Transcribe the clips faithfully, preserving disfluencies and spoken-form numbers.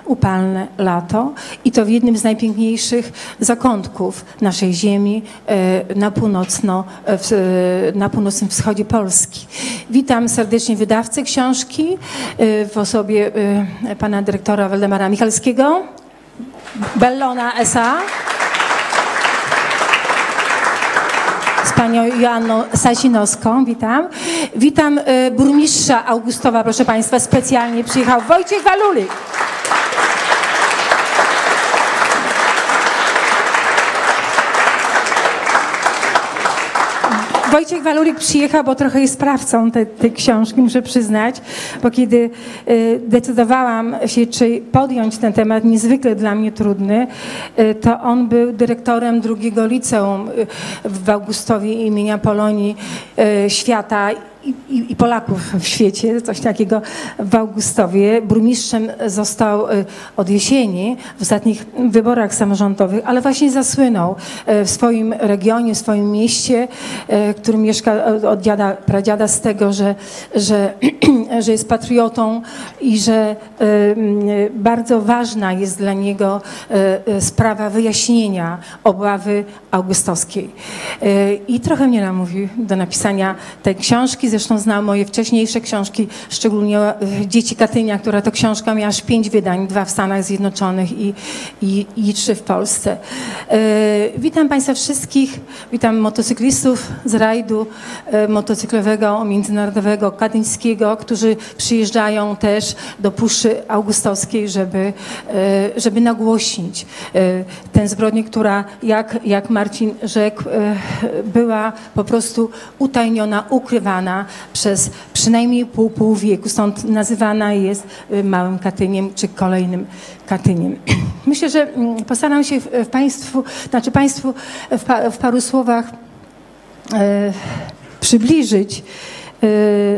upalne lato i to w jednym z najpiękniejszych zakątków naszej ziemi na, północno, na północnym wschodzie Polski. Witam serdecznie wydawcę książki w osobie pana dyrektora Waldemara Michalskiego, Bellona S A, z panią Joanną Sasinowską, witam. Witam burmistrza Augustowa, proszę państwa, specjalnie przyjechał Wojciech Walulik. Wojciech Walulik przyjechał, bo trochę jest sprawcą tej, tej książki, muszę przyznać, bo kiedy y, decydowałam się, czy podjąć ten temat niezwykle dla mnie trudny, y, to on był dyrektorem drugiego liceum y, w Augustowie imienia Polonii y, Świata I, i, i Polaków w świecie, coś takiego w Augustowie. Burmistrzem został od jesieni w ostatnich wyborach samorządowych, ale właśnie zasłynął w swoim regionie, w swoim mieście, w którym mieszka od dziada, pradziada, z tego, że, że, że jest patriotą i że bardzo ważna jest dla niego sprawa wyjaśnienia obawy augustowskiej. I trochę mnie namówił do napisania tej książki. Zresztą znam moje wcześniejsze książki, szczególnie Dzieci Katynia, która to książka miała aż pięć wydań, dwa w Stanach Zjednoczonych i, i, i trzy w Polsce. E, witam państwa wszystkich, witam motocyklistów z rajdu e, motocyklowego międzynarodowego katyńskiego, którzy przyjeżdżają też do Puszczy Augustowskiej, żeby, e, żeby nagłośnić e, tę zbrodnię, która, jak, jak Marcin rzekł, e, była po prostu utajniona, ukrywana przez przynajmniej pół, pół wieku. Stąd nazywana jest Małym Katyniem czy kolejnym Katyniem. Myślę, że postaram się w państwu, znaczy państwu w, pa, w paru słowach e, przybliżyć e,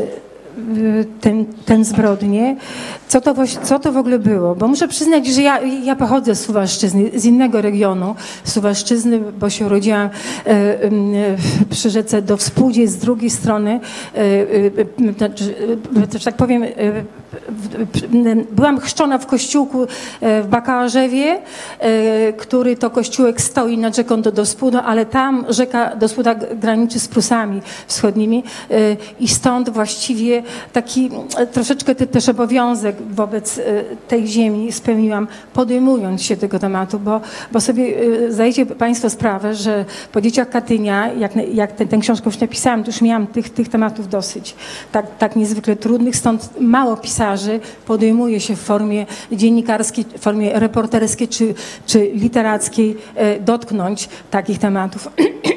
ten, ten zbrodnię. Co to, co to w ogóle było? Bo muszę przyznać, że ja, ja pochodzę z Suwalszczyzny, z innego regionu Suwalszczyzny, bo się urodziłam e, e, przy rzece do Współdzie, z drugiej strony, e, e, że tak powiem, e, byłam chrzczona w kościółku w Bakałarzewie, e, który to kościółek stoi nad rzeką do Dospód, ale tam rzeka Dospóda graniczy z Prusami wschodnimi e, i stąd właściwie taki troszeczkę też obowiązek wobec tej ziemi spełniłam, podejmując się tego tematu, bo, bo sobie zdajecie państwo sprawę, że po Dzieciach Katynia, jak, jak tę książkę już napisałam, to już miałam tych, tych tematów dosyć, tak, tak niezwykle trudnych, stąd mało pisarzy podejmuje się w formie dziennikarskiej, w formie reporterskiej czy, czy literackiej dotknąć takich tematów.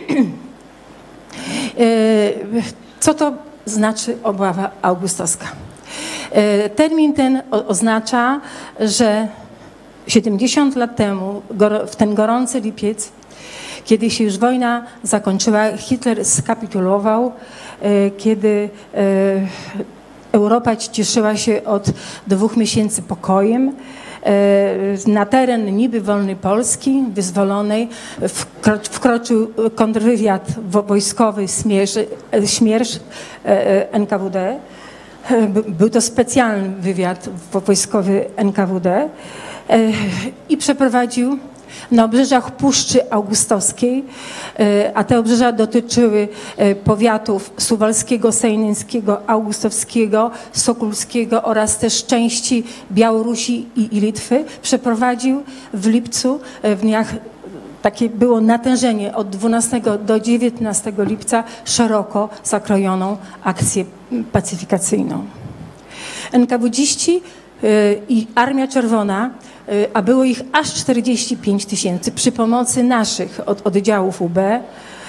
Co to znaczy obawa augustowska? Termin ten oznacza, że siedemdziesiąt lat temu, w ten gorący lipiec, kiedy się już wojna zakończyła, Hitler skapitulował, kiedy Europa cieszyła się od dwóch miesięcy pokojem, na teren niby wolnej Polski, wyzwolonej, wkroczył kontrwywiad wojskowy Smiersz, Smiersz N K W D. Był to specjalny wywiad wojskowy N K W D i przeprowadził na obrzeżach Puszczy Augustowskiej, a te obrzeża dotyczyły powiatów suwalskiego, sejneńskiego, augustowskiego, sokulskiego oraz też części Białorusi i, i Litwy. Przeprowadził w lipcu, w dniach, takie było natężenie od dwunastego do dziewiętnastego lipca, szeroko zakrojoną akcję pacyfikacyjną. en ka wu dziści i Armia Czerwona, a było ich aż czterdzieści pięć tysięcy, przy pomocy naszych od, oddziałów U B,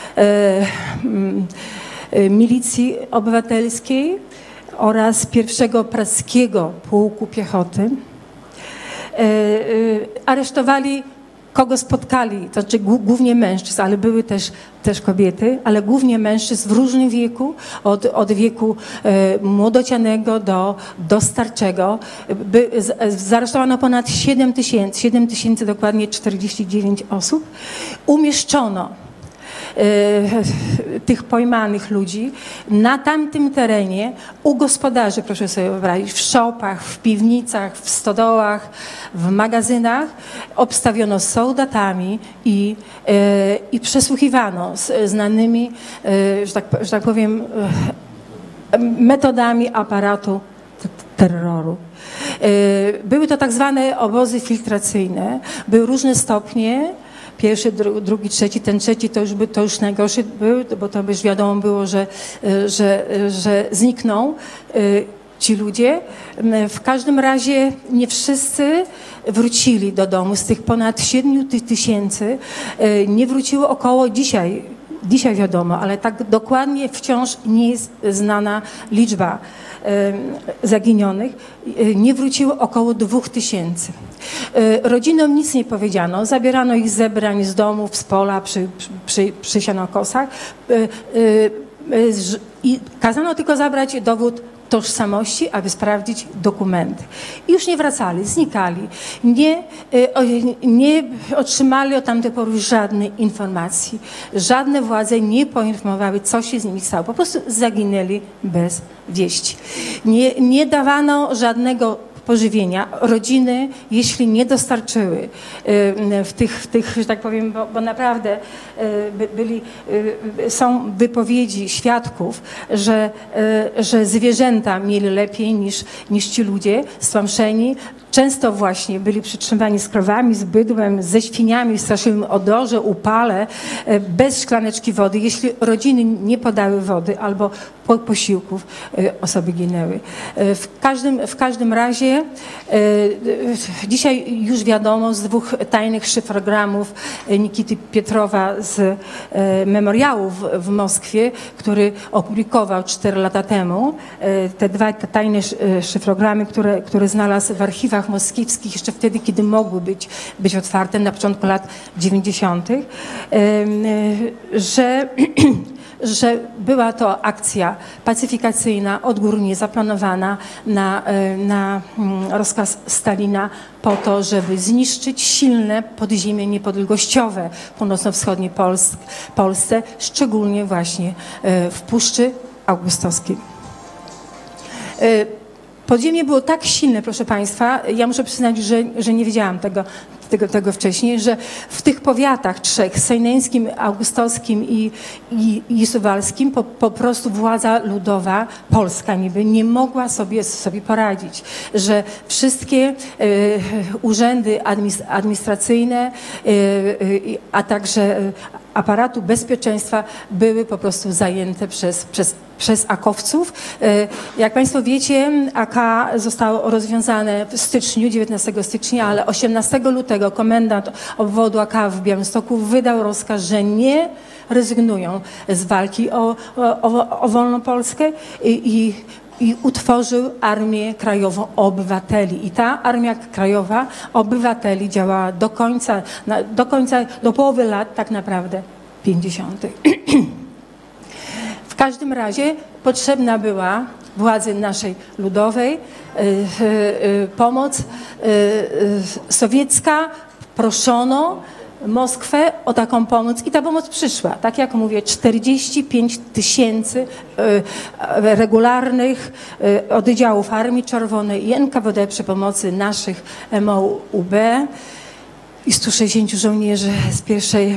e, milicji obywatelskiej oraz pierwszego praskiego pułku piechoty, e, e, aresztowali kogo spotkali, to znaczy głównie mężczyzn, ale były też, też kobiety, ale głównie mężczyzn w różnym wieku, od, od wieku e, młodocianego do, do starczego. By, z, zaresztowano ponad siedem tysięcy, siedem tysięcy dokładnie czterdzieści dziewięć osób. Umieszczono tych pojmanych ludzi na tamtym terenie u gospodarzy, proszę sobie wyobrazić, w szopach, w piwnicach, w stodołach, w magazynach obstawiono sołdatami i, i przesłuchiwano z znanymi, że tak, że tak powiem, metodami aparatu terroru. Były to tak zwane obozy filtracyjne, były różne stopnie, pierwszy, drugi, trzeci, ten trzeci to już, by, to już najgorszy był, bo to już wiadomo było, że, że, że znikną ci ludzie. W każdym razie nie wszyscy wrócili do domu. Z tych ponad siedmiu tysięcy nie wróciło około dzisiaj, dzisiaj wiadomo, ale tak dokładnie wciąż nie jest znana liczba zaginionych. Nie wróciło około dwóch tysięcy. Rodzinom nic nie powiedziano. Zabierano ich z zebrań, z domów, z pola, przy, przy, przy sianokosach i kazano tylko zabrać dowód tożsamości, aby sprawdzić dokumenty. I już nie wracali, znikali. Nie, nie otrzymali od tamtej pory żadnej informacji. Żadne władze nie poinformowały, co się z nimi stało. Po prostu zaginęli bez wieści. Nie, nie dawano żadnego pożywienia. Rodziny, jeśli nie dostarczyły w tych, w tych że tak powiem, bo, bo naprawdę byli, są wypowiedzi świadków, że, że zwierzęta mieli lepiej niż, niż ci ludzie stłamszeni. Często właśnie byli przytrzymywani z krowami, z bydłem, ze świniami w straszliwym odorze, upale, bez szklaneczki wody. Jeśli rodziny nie podały wody albo po posiłków, osoby ginęły. W każdym, w każdym razie dzisiaj już wiadomo z dwóch tajnych szyfrogramów Nikity Pietrowa z memoriałów w Moskwie, który opublikował cztery lata temu, te dwa tajne szyfrogramy, które, które znalazł w archiwach moskiewskich jeszcze wtedy, kiedy mogły być, być otwarte na początku lat dziewięćdziesiątych, że że była to akcja pacyfikacyjna, odgórnie zaplanowana na, na rozkaz Stalina po to, żeby zniszczyć silne podziemie niepodległościowe w północno-wschodniej Polsk, Polsce, szczególnie właśnie w Puszczy Augustowskiej. Podziemie było tak silne, proszę Państwa, ja muszę przyznać, że, że nie wiedziałam tego, tego, tego wcześniej, że w tych powiatach trzech, sejneńskim, augustowskim i, i, i suwalskim, po, po prostu władza ludowa, polska niby, nie mogła sobie, sobie poradzić, że wszystkie e, urzędy administracyjne, e, e, a także aparatu bezpieczeństwa były po prostu zajęte przez, przez przez akowców. Jak Państwo wiecie, A K zostało rozwiązane w styczniu, dziewiętnastego stycznia, ale osiemnastego lutego komendant obwodu A K w Białymstoku wydał rozkaz, że nie rezygnują z walki o, o, o wolną Polskę i, i i utworzył Armię Krajową Obywateli. I ta Armia Krajowa Obywateli działała do końca, do końca, do połowy lat tak naprawdę pięćdziesiątych. W każdym razie potrzebna była władzy naszej ludowej yy, yy, pomoc yy, yy, sowiecka. Proszono Moskwę o taką pomoc i ta pomoc przyszła. Tak jak mówię, czterdzieści pięć tysięcy regularnych oddziałów Armii Czerwonej i N K W D przy pomocy naszych M O U B i stu sześćdziesięciu żołnierzy z pierwszej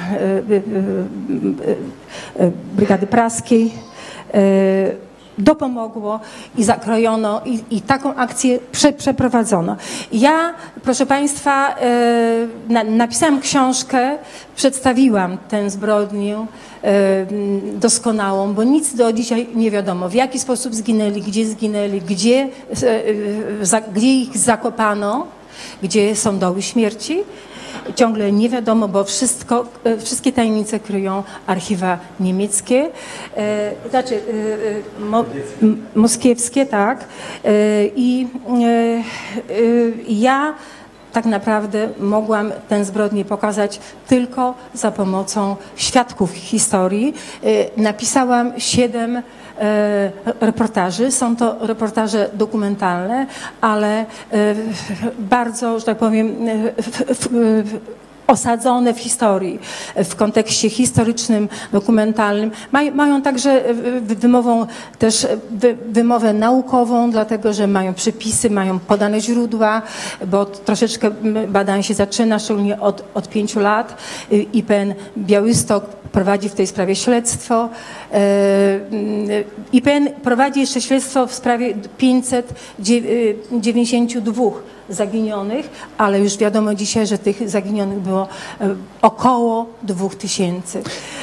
Brygady Praskiej dopomogło i zakrojono i, i taką akcję prze, przeprowadzono. Ja, proszę Państwa, na, napisałam książkę, przedstawiłam tę zbrodnię doskonałą, bo nic do dzisiaj nie wiadomo, w jaki sposób zginęli, gdzie zginęli, gdzie, gdzie ich zakopano, gdzie są doły śmierci. Ciągle nie wiadomo, bo wszystko, wszystkie tajemnice kryją archiwa niemieckie, e, znaczy e, mo, moskiewskie, tak. E, I e, ja tak naprawdę mogłam tę zbrodnię pokazać tylko za pomocą świadków historii. E, napisałam siedem reportaży. Są to reportaże dokumentalne, ale bardzo, że tak powiem, osadzone w historii, w kontekście historycznym, dokumentalnym. Maj, mają także wymową, też wymowę naukową, dlatego że mają przepisy, mają podane źródła, bo troszeczkę badań się zaczyna, szczególnie od, od pięciu lat. I P N Białystok prowadzi w tej sprawie śledztwo. I P N prowadzi jeszcze śledztwo w sprawie pięćset dziewięćdziesięciu dwóch zaginionych, ale już wiadomo dzisiaj, że tych zaginionych było około dwóch tysięcy.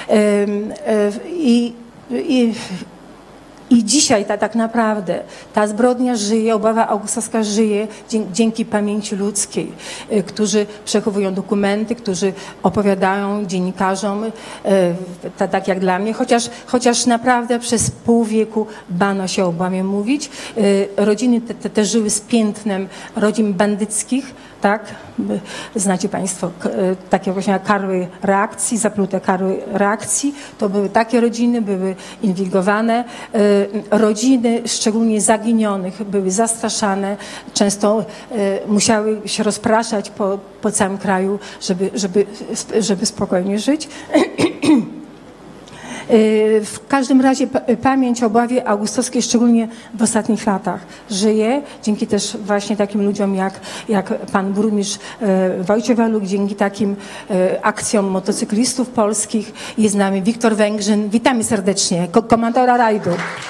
I, i, i dzisiaj ta, tak naprawdę ta zbrodnia żyje, obawa augustowska żyje dzięki, dzięki pamięci ludzkiej, którzy przechowują dokumenty, którzy opowiadają dziennikarzom, ta, tak jak dla mnie, chociaż, chociaż naprawdę przez pół wieku bano się o obłamie mówić. Rodziny te, te, te żyły z piętnem rodzin bandyckich, tak? Znacie Państwo takie właśnie karły reakcji, zaplute karły reakcji. To były takie rodziny, były inwigilowane. Rodziny, szczególnie zaginionych, były zastraszane. Często musiały się rozpraszać po, po całym kraju, żeby, żeby, żeby spokojnie żyć. W każdym razie pamięć o obławie augustowskiej, szczególnie w ostatnich latach, żyje dzięki też właśnie takim ludziom jak, jak pan burmistrz Wojciech Waluk, dzięki takim akcjom motocyklistów polskich. Jest z nami Wiktor Węgrzyn. Witamy serdecznie, komandora rajdu.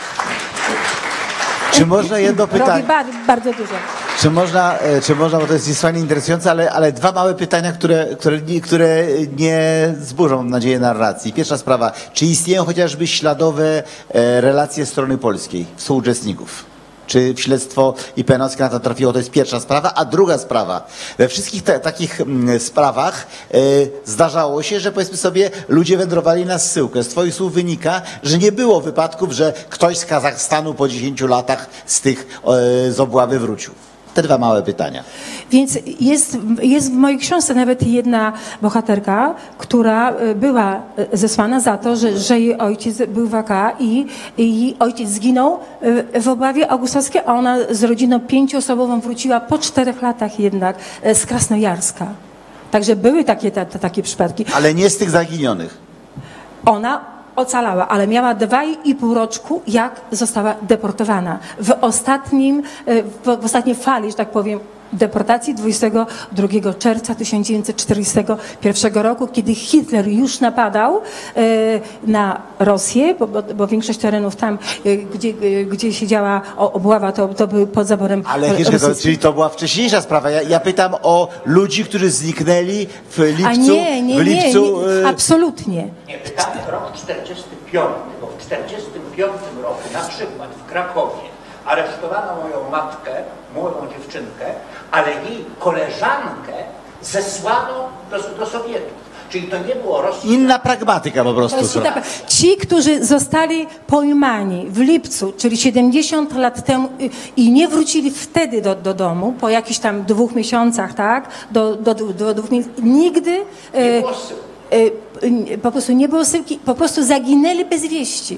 Czy można jedno pytanie? Robi bardzo, bardzo dużo. Czy można, czy można, bo to jest niesłychanie interesujące, ale, ale dwa małe pytania, które, które, które nie zburzą, mam nadzieję, narracji. Pierwsza sprawa, czy istnieją chociażby śladowe relacje strony polskiej, współuczestników? Czy śledztwo I P N-owskie na to trafiło? To jest pierwsza sprawa. A druga sprawa, we wszystkich te, takich m, sprawach e, zdarzało się, że powiedzmy sobie ludzie wędrowali na zsyłkę. Z twoich słów wynika, że nie było wypadków, że ktoś z Kazachstanu po dziesięciu latach z tych e, z obławy wrócił. Te dwa małe pytania. Więc jest, jest w mojej książce nawet jedna bohaterka, która była zesłana za to, że, że jej ojciec był w A K i jej ojciec zginął w obławie augustowskiej, a ona z rodziną pięcioosobową wróciła po czterech latach jednak z Krasnojarska. Także były takie, ta, ta, takie przypadki. Ale nie z tych zaginionych. Ona ocalała, ale miała dwa i pół roczku, jak została deportowana. W ostatnim, w, w ostatniej fali, że tak powiem, deportacji dwudziestego drugiego czerwca tysiąc dziewięćset czterdziestego pierwszego roku, kiedy Hitler już napadał e, na Rosję, bo, bo, bo większość terenów tam, e, gdzie, e, gdzie siedziała obława, to, to były pod zaborem Ale Agnieszka, to, czyli to była wcześniejsza sprawa. Ja, ja pytam o ludzi, którzy zniknęli w lipcu. A nie, nie, w lipcu, nie, nie, absolutnie. Nie, pytamy rok czterdziesty piąty, bo w czterdziestym piątym roku na przykład w Krakowie aresztowano moją matkę, młodą dziewczynkę, ale jej koleżankę zesłano do, do Sowietów. Czyli to nie było Rosji. Inna pragmatyka po prostu. Ci, którzy zostali pojmani w lipcu, czyli siedemdziesiąt lat temu i nie wrócili wtedy do, do domu, po jakichś tam dwóch miesiącach, tak, do, do, do, do dwóch miesięcy, nigdy Nie było syłki. e, e, po prostu nie było syłki, po prostu zaginęli bez wieści.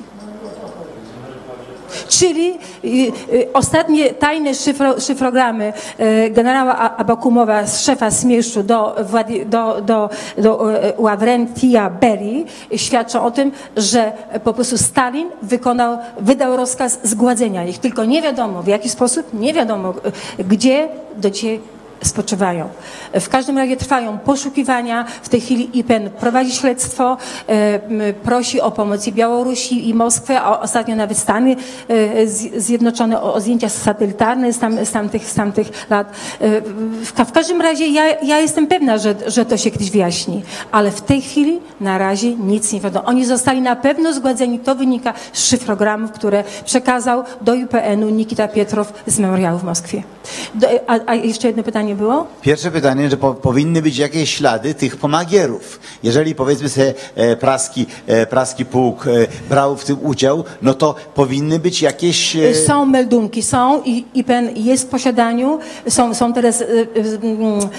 Czyli y, y, ostatnie tajne szyfro, szyfrogramy y, generała Abakumowa z szefa Smieszczu do, do, do, do y, Ławrentia Berii świadczą o tym, że po prostu Stalin wykonał, wydał rozkaz zgładzenia ich. Tylko nie wiadomo w jaki sposób, nie wiadomo y, gdzie do dzisiaj spoczywają. W każdym razie trwają poszukiwania. W tej chwili I P N prowadzi śledztwo, e, prosi o pomoc i Białorusi, i Moskwę, a ostatnio nawet Stany e, Zjednoczone o, o zdjęcia satelitarne z, tam, z, tamtych, z tamtych lat. E, w, w każdym razie ja, ja jestem pewna, że, że to się kiedyś wyjaśni, ale w tej chwili na razie nic nie wiadomo. Oni zostali na pewno zgładzeni, to wynika z szyfrogramów, które przekazał do I P N-u Nikita Pietrow z memoriału w Moskwie. Do, a, a jeszcze jedno pytanie było? Pierwsze pytanie, że po, powinny być jakieś ślady tych pomagierów. Jeżeli powiedzmy sobie e, praski, e, praski pułk e, brał w tym udział, no to powinny być jakieś... E... Są meldunki, są i I P N jest w posiadaniu, są, są teraz e, e,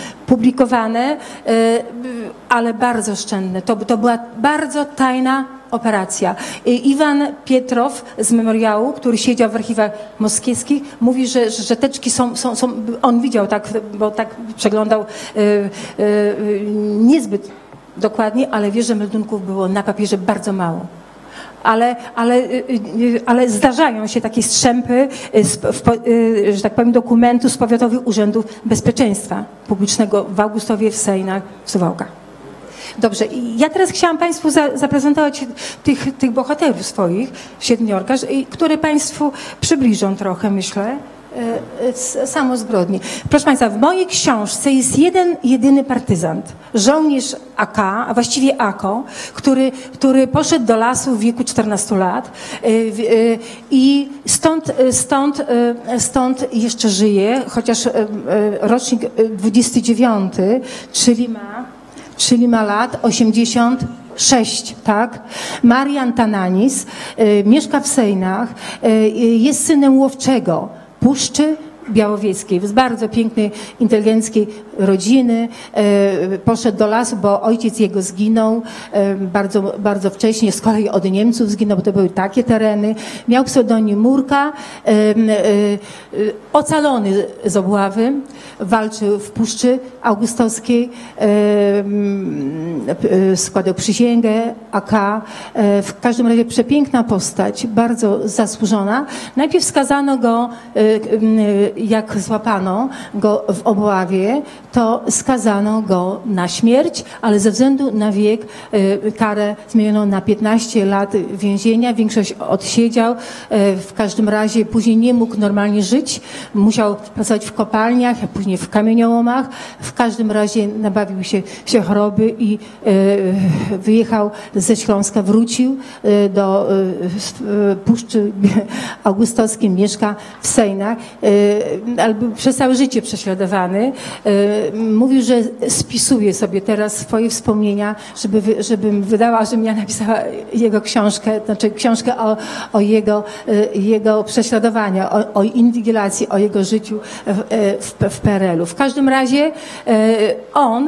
publikowane, e, ale bardzo oszczędne. To, to była bardzo tajna operacja. Iwan Pietrow z memoriału, który siedział w archiwach moskiewskich, mówi, że, że teczki są, są, są, on widział tak, bo tak przeglądał y, y, niezbyt dokładnie, ale wie, że meldunków było na papierze bardzo mało. Ale, ale, ale zdarzają się takie strzępy, że tak powiem, dokumentów z powiatowych urzędów bezpieczeństwa publicznego w Augustowie, w Sejnach, w Suwałkach. Dobrze, ja teraz chciałam Państwu za, zaprezentować tych, tych bohaterów swoich, siedmiorga, które Państwu przybliżą trochę, myślę. Samozgodnie. Proszę Państwa, w mojej książce jest jeden, jedyny partyzant, żołnierz A K, a właściwie A K O, który, który poszedł do lasu w wieku czternastu lat i stąd, stąd, stąd jeszcze żyje, chociaż rocznik dwudziesty dziewiąty, czyli ma, czyli ma lat osiemdziesiąt sześć, tak? Marian Tananis mieszka w Sejnach, jest synem łowczego Puszczy Białowieskiej, z bardzo pięknej, inteligenckiej rodziny. Poszedł do lasu, bo ojciec jego zginął bardzo, bardzo wcześnie, z kolei od Niemców zginął, bo to były takie tereny. Miał pseudonim Murka, ocalony z obławy, walczył w Puszczy Augustowskiej, składał przysięgę A K. W każdym razie przepiękna postać, bardzo zasłużona. Najpierw skazano go, jak złapano go w obławie, to skazano go na śmierć, ale ze względu na wiek karę zmieniono na piętnaście lat więzienia. Większość odsiedział. W każdym razie później nie mógł normalnie żyć. Musiał pracować w kopalniach, a później w kamieniołomach. W każdym razie nabawił się, się choroby i wyjechał ze Śląska, wrócił do Puszczy Augustowskiej, mieszka w Sejnach. Ale był przez całe życie prześladowany. Mówił, że spisuje sobie teraz swoje wspomnienia, żeby, żebym wydała, żebym ja napisała jego książkę, znaczy książkę o, o jego, jego prześladowaniu, o, o inwigilacji, o jego życiu w, w, w P R L u. W każdym razie on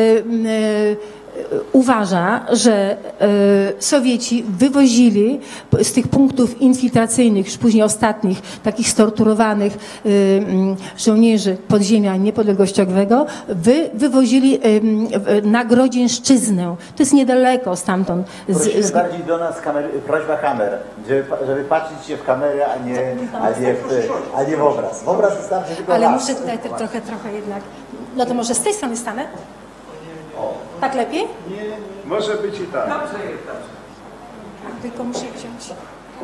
uważa, że Sowieci wywozili z tych punktów infiltracyjnych, już później ostatnich, takich storturowanych żołnierzy podziemia niepodległościowego, wy, wywozili na Grodzieńszczyznę. To jest niedaleko stamtąd. Prosimy z... bardziej do nas kamer, prośba kamer, żeby, żeby patrzeć się w kamerę, a nie, a nie, w, a nie w obraz. W obraz wystarczy tylko Ale raz. muszę tutaj trochę, trochę jednak... No to może z tej strony stanę? Tak lepiej? Nie, może być i tak. Dobrze jest, dobrze. Tylko muszę wziąć.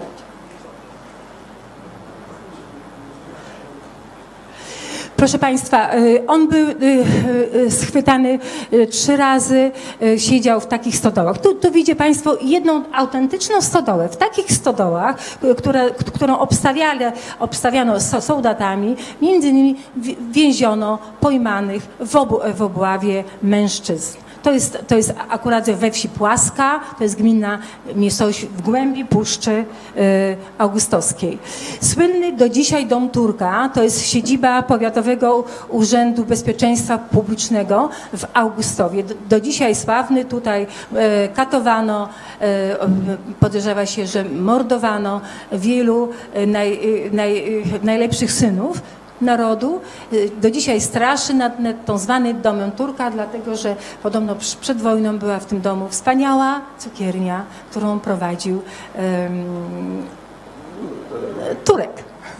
Proszę Państwa, on był schwytany trzy razy, siedział w takich stodołach. Tu, tu widzicie Państwo jedną autentyczną stodołę. W takich stodołach, które, którą obstawiali, obstawiano soldatami, między innymi więziono pojmanych w, obu, w obławie mężczyzn. To jest, to jest akurat we wsi Płaska, to jest gminna miejscowość w głębi Puszczy y, Augustowskiej. Słynny do dzisiaj dom Turka, to jest siedziba Powiatowego Urzędu Bezpieczeństwa Publicznego w Augustowie. Do, do dzisiaj sławny, tutaj y, katowano, y, podejrzewa się, że mordowano wielu y, naj, y, naj, y, najlepszych synów narodu. Do dzisiaj straszy nad, nad tą zwany domem Turka, dlatego że podobno przed wojną była w tym domu wspaniała cukiernia, którą prowadził um, Turek.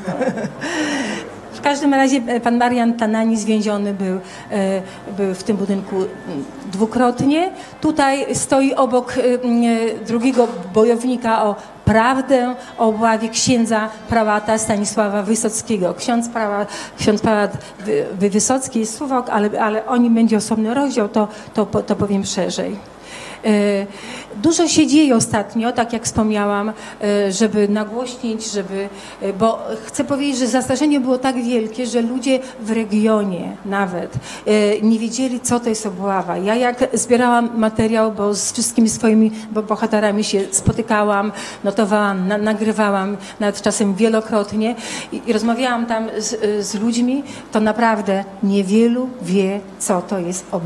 W każdym razie pan Marian Tananis więziony był, był w tym budynku dwukrotnie. Tutaj stoi obok drugiego bojownika o prawdę o obławie księdza prałata Stanisława Wysockiego. Ksiądz prałat, ksiądz prałat Wysocki jest Suwałk, ale, ale o nim będzie osobny rozdział, to, to, to powiem szerzej. Dużo się dzieje ostatnio, tak jak wspomniałam, żeby nagłośnić, żeby, bo chcę powiedzieć, że zastraszenie było tak wielkie, że ludzie w regionie nawet nie wiedzieli, co to jest obława. Ja jak zbierałam materiał, bo z wszystkimi swoimi bohaterami się spotykałam, notowałam, na, nagrywałam, nawet czasem wielokrotnie i, i rozmawiałam tam z, z ludźmi, to naprawdę niewielu wie, co to jest obława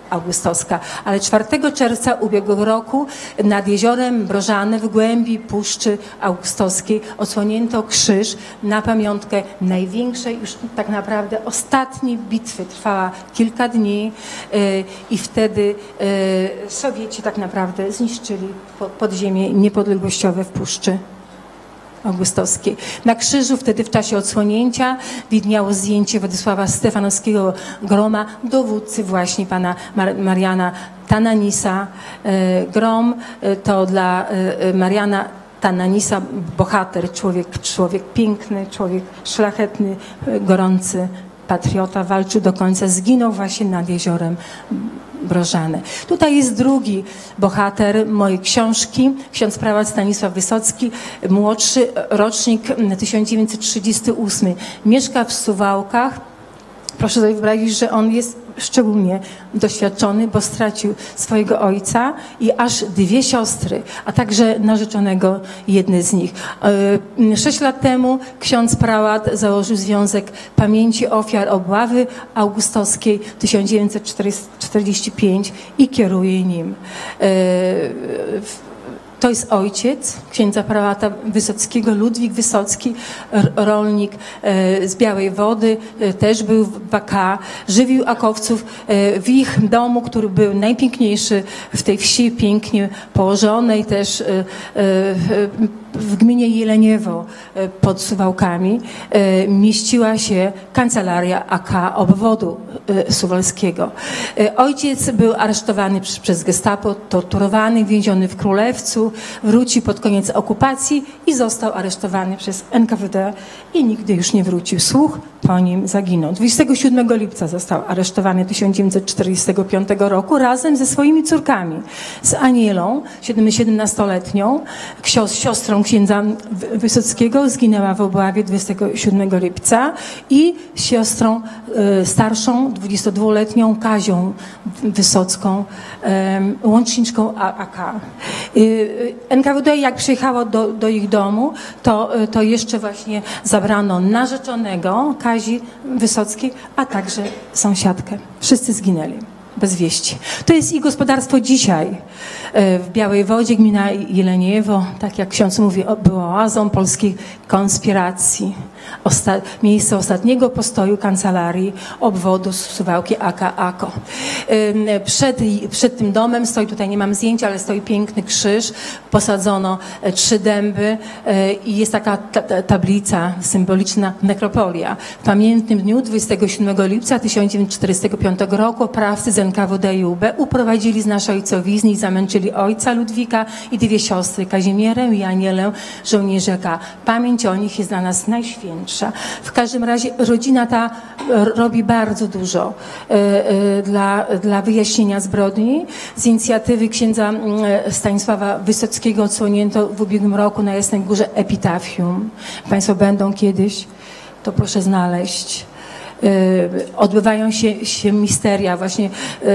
augustowska, ale czwartego czerwca ubiegłego roku nad jeziorem Brożane w głębi Puszczy Augustowskiej odsłonięto krzyż na pamiątkę największej, już tak naprawdę ostatniej bitwy. Trwała kilka dni yy, i wtedy yy, Sowieci tak naprawdę zniszczyli po, podziemie niepodległościowe w Puszczy Augustowskiej. Na krzyżu wtedy w czasie odsłonięcia widniało zdjęcie Władysława Stefanowskiego Groma, dowódcy właśnie pana Mar Mariana Tananisa. Grom to dla Mariana Tananisa bohater, człowiek, człowiek piękny, człowiek szlachetny, gorący patriota, walczył do końca, zginął właśnie nad jeziorem Brożane. Tutaj jest drugi bohater mojej książki, ksiądz prałat Stanisław Wysocki, młodszy, rocznik tysiąc dziewięćset trzydziesty ósmy. Mieszka w Suwałkach. Proszę sobie wyobrazić, że on jest szczególnie doświadczony, bo stracił swojego ojca i aż dwie siostry, a także narzeczonego jednej z nich. Sześć lat temu ksiądz prałat założył Związek Pamięci Ofiar Obławy Augustowskiej tysiąc dziewięćset czterdziesty piąty i kieruje nim. To jest ojciec księdza prałata Wysockiego, Ludwik Wysocki, rolnik z Białej Wody, też był w B K, żywił akowców w ich domu, który był najpiękniejszy w tej wsi, pięknie położonej, też w gminie Jeleniewo pod Suwałkami mieściła się kancelaria A K obwodu suwalskiego. Ojciec był aresztowany przez gestapo, torturowany, więziony w Królewcu, wrócił pod koniec okupacji i został aresztowany przez N K W D i nigdy już nie wrócił. Słuch po nim zaginął. dwudziestego siódmego lipca został aresztowany tysiąc dziewięćset czterdziestego piątego roku razem ze swoimi córkami. Z Anielą, siedemnastoletnią, siostrą księdza Wysockiego, zginęła w Obławie dwudziestego siódmego lipca i siostrą y, starszą, dwudziestodwuletnią Kazią Wysocką, y, łączniczką A K. Y, N K W D jak przyjechało do, do ich domu, to, y, to jeszcze właśnie zabrano narzeczonego Kazi Wysockiej, a także sąsiadkę. Wszyscy zginęli. Bez wieści. To jest ich gospodarstwo dzisiaj. W Białej Wodzie, gmina Jeleniewo, tak jak ksiądz mówi, było oazą polskiej konspiracji. Osta miejsce ostatniego postoju kancelarii obwodu Suwałki A K A K O. Przed, przed tym domem stoi, tutaj nie mam zdjęcia, ale stoi piękny krzyż. Posadzono trzy dęby i jest taka ta tablica symboliczna nekropolia. W pamiętnym dniu dwudziestego siódmego lipca tysiąc dziewięćset czterdziestego piątego roku oprawcy z N K W D i U B uprowadzili z naszej ojcowizny i zamęczyli ojca Ludwika i dwie siostry, Kazimierę i Anielę, żołnierzy A K. Pamięć o nich jest dla nas najświętsza. W każdym razie rodzina ta robi bardzo dużo dla, dla wyjaśnienia zbrodni. Z inicjatywy księdza Stanisława Wysockiego odsłonięto w ubiegłym roku na Jasnej Górze epitafium. Państwo będą kiedyś, to proszę znaleźć. Odbywają się, się misteria właśnie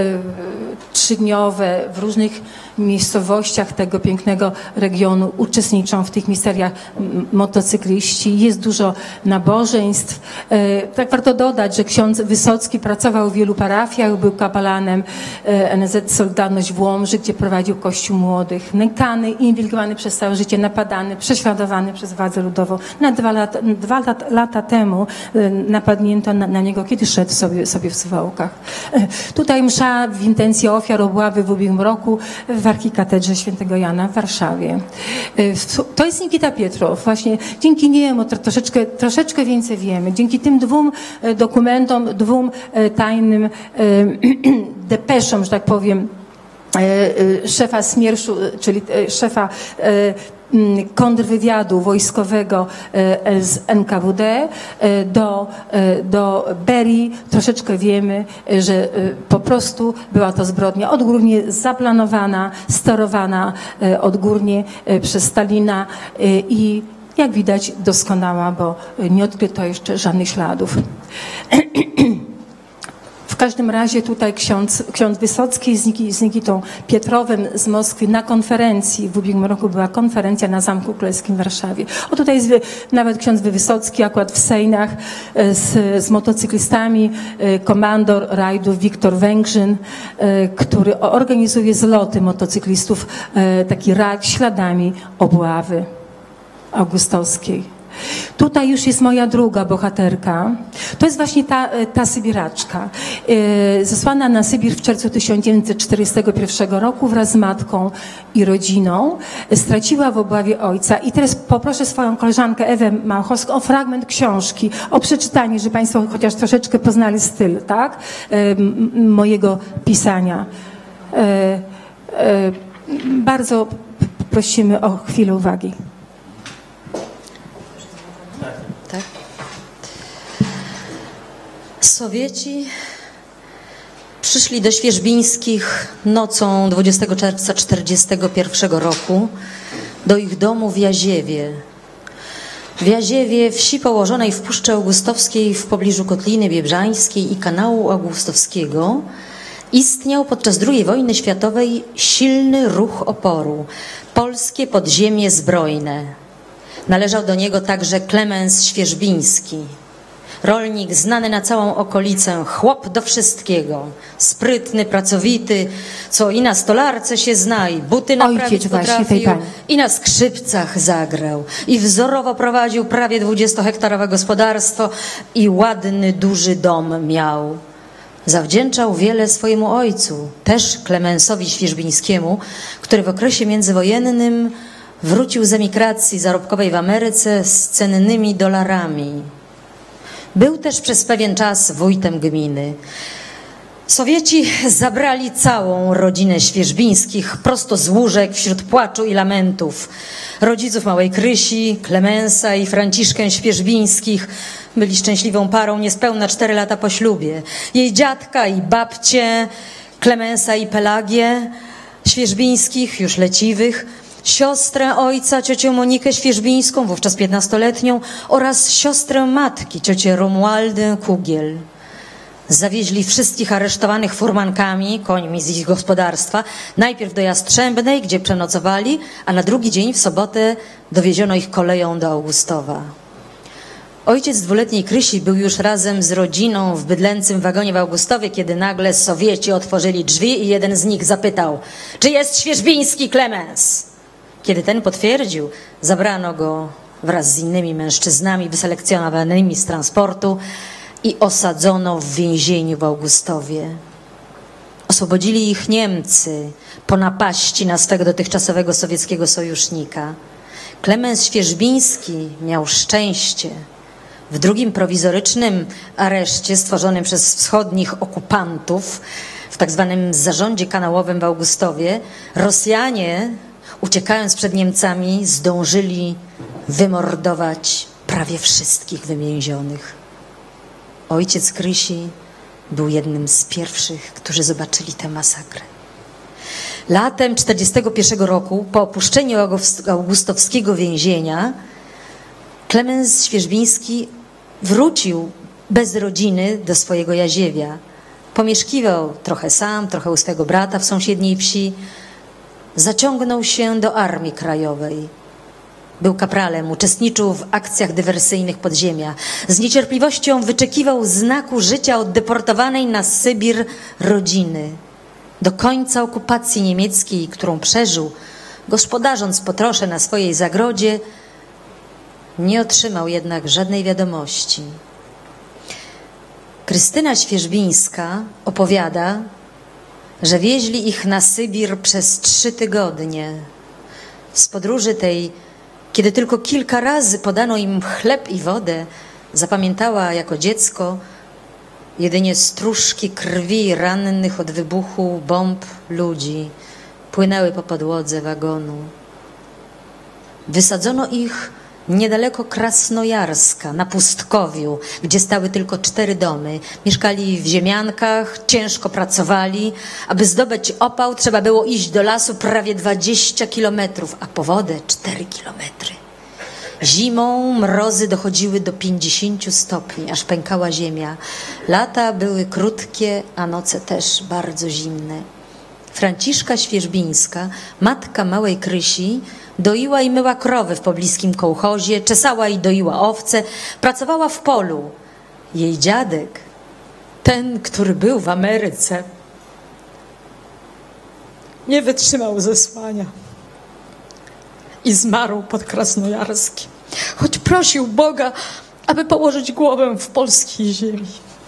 trzydniowe w różnych miejscowościach tego pięknego regionu. Uczestniczą w tych misteriach motocykliści. Jest dużo nabożeństw. Tak warto dodać, że ksiądz Wysocki pracował w wielu parafiach, był kapelanem N Z Solidarność w Łomży, gdzie prowadził kościół młodych. Nękany, inwigilowany przez całe życie, napadany, prześladowany przez władzę ludową. Na dwa lata, dwa lata, lata temu napadnięto na, na niego, kiedy szedł sobie, sobie w Suwałkach. Tutaj msza w intencji ofiar obławy w ubiegłym roku w Arkikatedrze Świętego Jana w Warszawie. To jest Nikita Pietrow. Właśnie dzięki niemu troszeczkę, troszeczkę więcej wiemy. Dzięki tym dwóm dokumentom, dwóm tajnym depeszom, że tak powiem, szefa Smierszu, czyli szefa kontrwywiadu wojskowego z N K W D do, do Berii. Troszeczkę wiemy, że po prostu była to zbrodnia odgórnie zaplanowana, sterowana odgórnie przez Stalina i jak widać doskonała, bo nie odkryto jeszcze żadnych śladów. każdym razie tutaj ksiądz, ksiądz Wysocki z, Niki, z Nikitą Pietrowem z Moskwy na konferencji, w ubiegłym roku była konferencja na Zamku Królewskim w Warszawie. O tutaj jest nawet ksiądz Wysocki, akurat w Sejnach z, z motocyklistami, komandor rajdów Wiktor Węgrzyn, który organizuje zloty motocyklistów, taki rajd śladami obławy augustowskiej. Tutaj już jest moja druga bohaterka. To jest właśnie ta, ta Sybiraczka. Zesłana na Sybir w czerwcu tysiąc dziewięćset czterdziestego pierwszego roku wraz z matką i rodziną. Straciła w obławie ojca. I teraz poproszę swoją koleżankę Ewę Małchowską o fragment książki, o przeczytanie, żeby Państwo chociaż troszeczkę poznali styl, tak? Mojego pisania. Bardzo prosimy o chwilę uwagi. Tak. Sowieci przyszli do Świerzbińskich nocą dwudziestego czerwca tysiąc dziewięćset czterdziestego pierwszego roku do ich domu w Jaziewie. W Jaziewie, wsi położonej w Puszczy Augustowskiej w pobliżu Kotliny Biebrzańskiej i kanału Augustowskiego, istniał podczas drugiej wojny światowej silny ruch oporu, polskie podziemie zbrojne. Należał do niego także Klemens Świerzbiński, rolnik znany na całą okolicę, chłop do wszystkiego, sprytny, pracowity, co i na stolarce się zna, i buty naprawić potrafił, i na skrzypcach zagrał, i wzorowo prowadził prawie dwudziestohektarowe gospodarstwo i ładny, duży dom miał. Zawdzięczał wiele swojemu ojcu, też Klemensowi Świerzbińskiemu, który w okresie międzywojennym wrócił z emigracji zarobkowej w Ameryce z cennymi dolarami. Był też przez pewien czas wójtem gminy. Sowieci zabrali całą rodzinę Świerzbińskich prosto z łóżek wśród płaczu i lamentów. Rodziców małej Krysi, Klemensa i Franciszkę Świerzbińskich. Byli szczęśliwą parą niespełna cztery lata po ślubie. Jej dziadka i babcie, Klemensa i Pelagię Świerzbińskich, już leciwych, siostrę ojca, ciocię Monikę Świerzbińską, wówczas piętnastoletnią, oraz siostrę matki, ciocię Romualdę Kugiel. Zawieźli wszystkich aresztowanych furmankami, końmi z ich gospodarstwa, najpierw do Jastrzębnej, gdzie przenocowali, a na drugi dzień, w sobotę, dowieziono ich koleją do Augustowa. Ojciec dwuletniej Krysi był już razem z rodziną w bydlęcym wagonie w Augustowie, kiedy nagle Sowieci otworzyli drzwi i jeden z nich zapytał: czy jest Świerzbiński Klemens? Kiedy ten potwierdził, zabrano go wraz z innymi mężczyznami wyselekcjonowanymi z transportu i osadzono w więzieniu w Augustowie. Oswobodzili ich Niemcy po napaści na swego dotychczasowego sowieckiego sojusznika. Klemens Świerzbiński miał szczęście. W drugim prowizorycznym areszcie stworzonym przez wschodnich okupantów w tak zwanym zarządzie kanałowym w Augustowie Rosjanie, uciekając przed Niemcami, zdążyli wymordować prawie wszystkich wymięzionych. Ojciec Krysi był jednym z pierwszych, którzy zobaczyli tę masakrę. Latem tysiąc dziewięćset czterdziestego pierwszego roku, po opuszczeniu augustowskiego więzienia, Klemens Świerzbiński wrócił bez rodziny do swojego Jaziewia. Pomieszkiwał trochę sam, trochę u swego brata w sąsiedniej wsi. Zaciągnął się do Armii Krajowej. Był kapralem, uczestniczył w akcjach dywersyjnych podziemia. Z niecierpliwością wyczekiwał znaku życia od deportowanej na Sybir rodziny. Do końca okupacji niemieckiej, którą przeżył, gospodarząc po trosze na swojej zagrodzie, nie otrzymał jednak żadnej wiadomości. Krystyna Świerzbińska opowiada, że wieźli ich na Sybir przez trzy tygodnie. Z podróży tej, kiedy tylko kilka razy podano im chleb i wodę, zapamiętała jako dziecko jedynie stróżki krwi rannych od wybuchu bomb ludzi płynęły po podłodze wagonu. Wysadzono ich niedaleko Krasnojarska, na pustkowiu, gdzie stały tylko cztery domy. Mieszkali w ziemiankach, ciężko pracowali. Aby zdobyć opał, trzeba było iść do lasu prawie dwadzieścia kilometrów, a po wodę cztery kilometry. Zimą mrozy dochodziły do pięćdziesięciu stopni, aż pękała ziemia. Lata były krótkie, a noce też bardzo zimne. Franciszka Świerzbińska, matka małej Krysi, doiła i myła krowy w pobliskim kołchozie, czesała i doiła owce, pracowała w polu. Jej dziadek, ten, który był w Ameryce, nie wytrzymał zesłania i zmarł pod Krasnojarskiem, choć prosił Boga, aby położyć głowę w polskiej ziemi.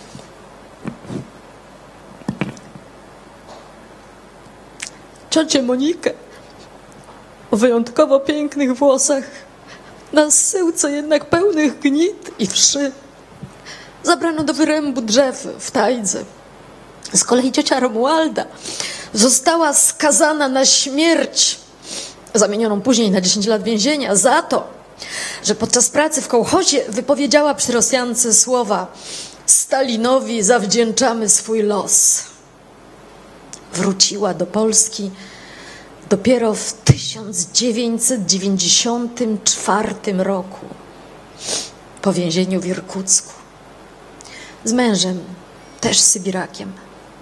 Ciocię Monikę o wyjątkowo pięknych włosach, na zsyłce jednak pełnych gnit i wszy, zabrano do wyrębu drzew w Tajdze. Z kolei ciocia Romualda została skazana na śmierć, zamienioną później na dziesięć lat więzienia, za to, że podczas pracy w kołchozie wypowiedziała przy Rosjance słowa: Stalinowi zawdzięczamy swój los. Wróciła do Polski dopiero w tysiąc dziewięćset dziewięćdziesiątym czwartym roku, po więzieniu w Irkucku, z mężem, też Sybirakiem.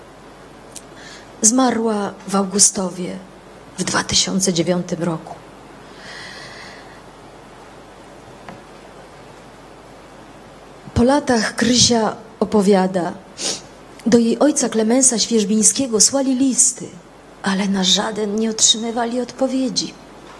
Zmarła w Augustowie w dwa tysiące dziewiątym roku. Po latach Krysia opowiada: do jej ojca Klemensa Świerzbińskiego słali listy, ale na żaden nie otrzymywali odpowiedzi.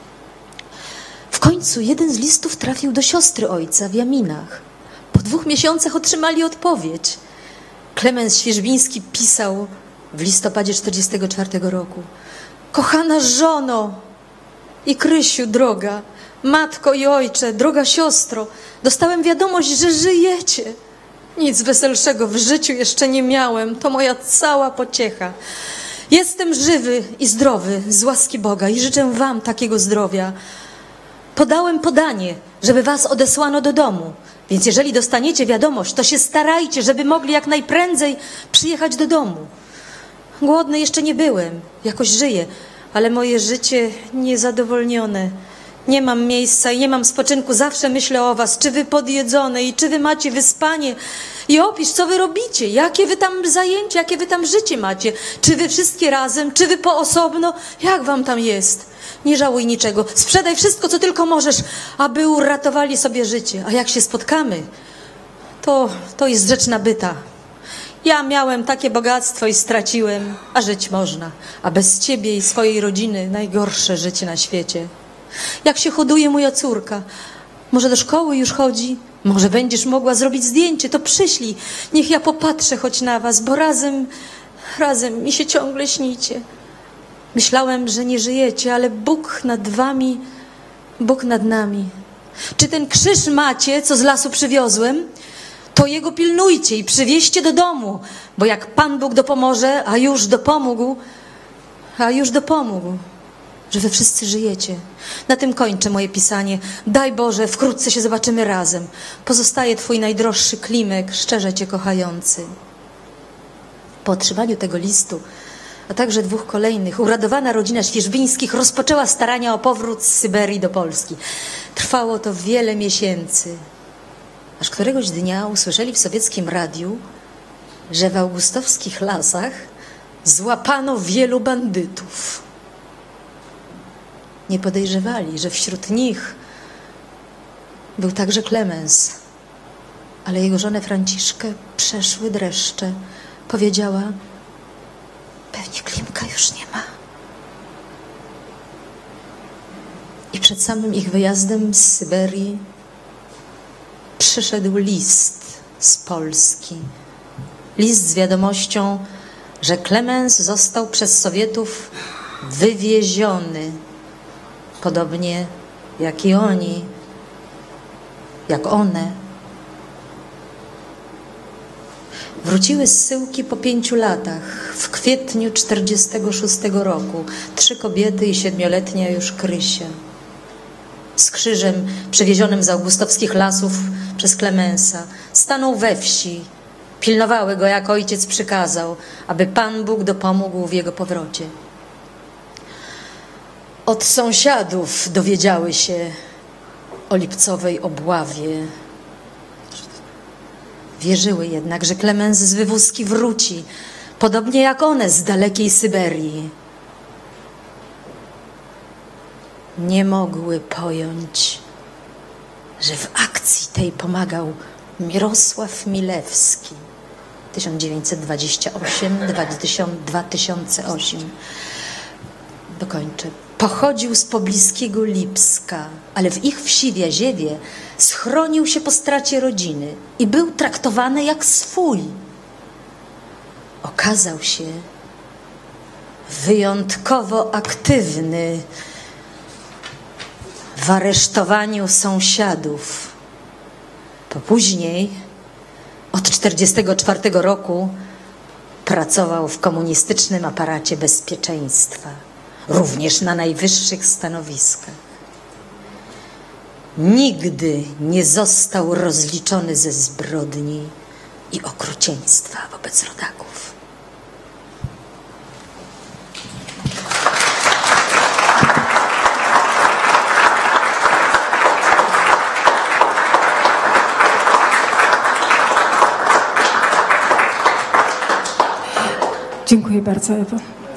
W końcu jeden z listów trafił do siostry ojca w Jaminach. Po dwóch miesiącach otrzymali odpowiedź. Klemens Świerzbiński pisał w listopadzie czterdziestego czwartego roku: kochana żono i Krysiu droga, matko i ojcze, droga siostro, dostałem wiadomość, że żyjecie. Nic weselszego w życiu jeszcze nie miałem, to moja cała pociecha. Jestem żywy i zdrowy z łaski Boga i życzę wam takiego zdrowia. Podałem podanie, żeby was odesłano do domu, więc jeżeli dostaniecie wiadomość, to się starajcie, żeby mogli jak najprędzej przyjechać do domu. Głodny jeszcze nie byłem, jakoś żyję, ale moje życie niezadowolnione. Nie mam miejsca i nie mam spoczynku, zawsze myślę o was, czy wy podjedzone i czy wy macie wyspanie. I opisz, co wy robicie, jakie wy tam zajęcia, jakie wy tam życie macie. Czy wy wszystkie razem, czy wy poosobno, jak wam tam jest. Nie żałuj niczego, sprzedaj wszystko, co tylko możesz, aby uratowali sobie życie. A jak się spotkamy, to, to jest rzecz nabyta. Ja miałem takie bogactwo i straciłem, a żyć można. A bez ciebie i swojej rodziny najgorsze życie na świecie. Jak się hoduje moja córka? Może do szkoły już chodzi? Może będziesz mogła zrobić zdjęcie? To przyślij. Niech ja popatrzę choć na was, bo razem, razem mi się ciągle śnicie. Myślałem, że nie żyjecie, ale Bóg nad wami, Bóg nad nami. Czy ten krzyż macie, co z lasu przywiozłem? To jego pilnujcie i przywieźcie do domu, bo jak Pan Bóg dopomoże, a już dopomógł, a już dopomógł, że wy wszyscy żyjecie. Na tym kończę moje pisanie. Daj Boże, wkrótce się zobaczymy razem. Pozostaje twój najdroższy Klimek, szczerze cię kochający. Po otrzymaniu tego listu, a także dwóch kolejnych, uradowana rodzina Świerzbińskich rozpoczęła starania o powrót z Syberii do Polski. Trwało to wiele miesięcy, aż któregoś dnia usłyszeli w sowieckim radiu, że w augustowskich lasach złapano wielu bandytów. Nie podejrzewali, że wśród nich był także Klemens, ale jego żonę Franciszkę przeszły dreszcze. Powiedziała: pewnie Klimka już nie ma. I przed samym ich wyjazdem z Syberii przyszedł list z Polski. List z wiadomością, że Klemens został przez Sowietów wywieziony. Podobnie jak i oni, jak one. Wróciły z zsyłki po pięciu latach, w kwietniu czterdziestego szóstego roku. Trzy kobiety i siedmioletnia już Krysia. Z krzyżem przywiezionym z augustowskich lasów przez Klemensa. Stanął we wsi. Pilnowały go, jak ojciec przykazał, aby Pan Bóg dopomógł w jego powrocie. Od sąsiadów dowiedziały się, o lipcowej obławie. Wierzyły jednak, że Klemens z wywózki wróci, podobnie jak one z dalekiej Syberii. Nie mogły pojąć, że w akcji tej pomagał Mirosław Milewski tysiąc dziewięćset dwadzieścia osiem do dwa tysiące ósmego. Dokończę. Pochodził z pobliskiego Lipska, ale w ich wsi w Jaziewie schronił się po stracie rodziny i był traktowany jak swój. Okazał się wyjątkowo aktywny w aresztowaniu sąsiadów. To później, od czterdziestego czwartego roku, pracował w komunistycznym aparacie bezpieczeństwa, również na najwyższych stanowiskach. Nigdy nie został rozliczony ze zbrodni i okrucieństwa wobec rodaków. Dziękuję bardzo, Ewo.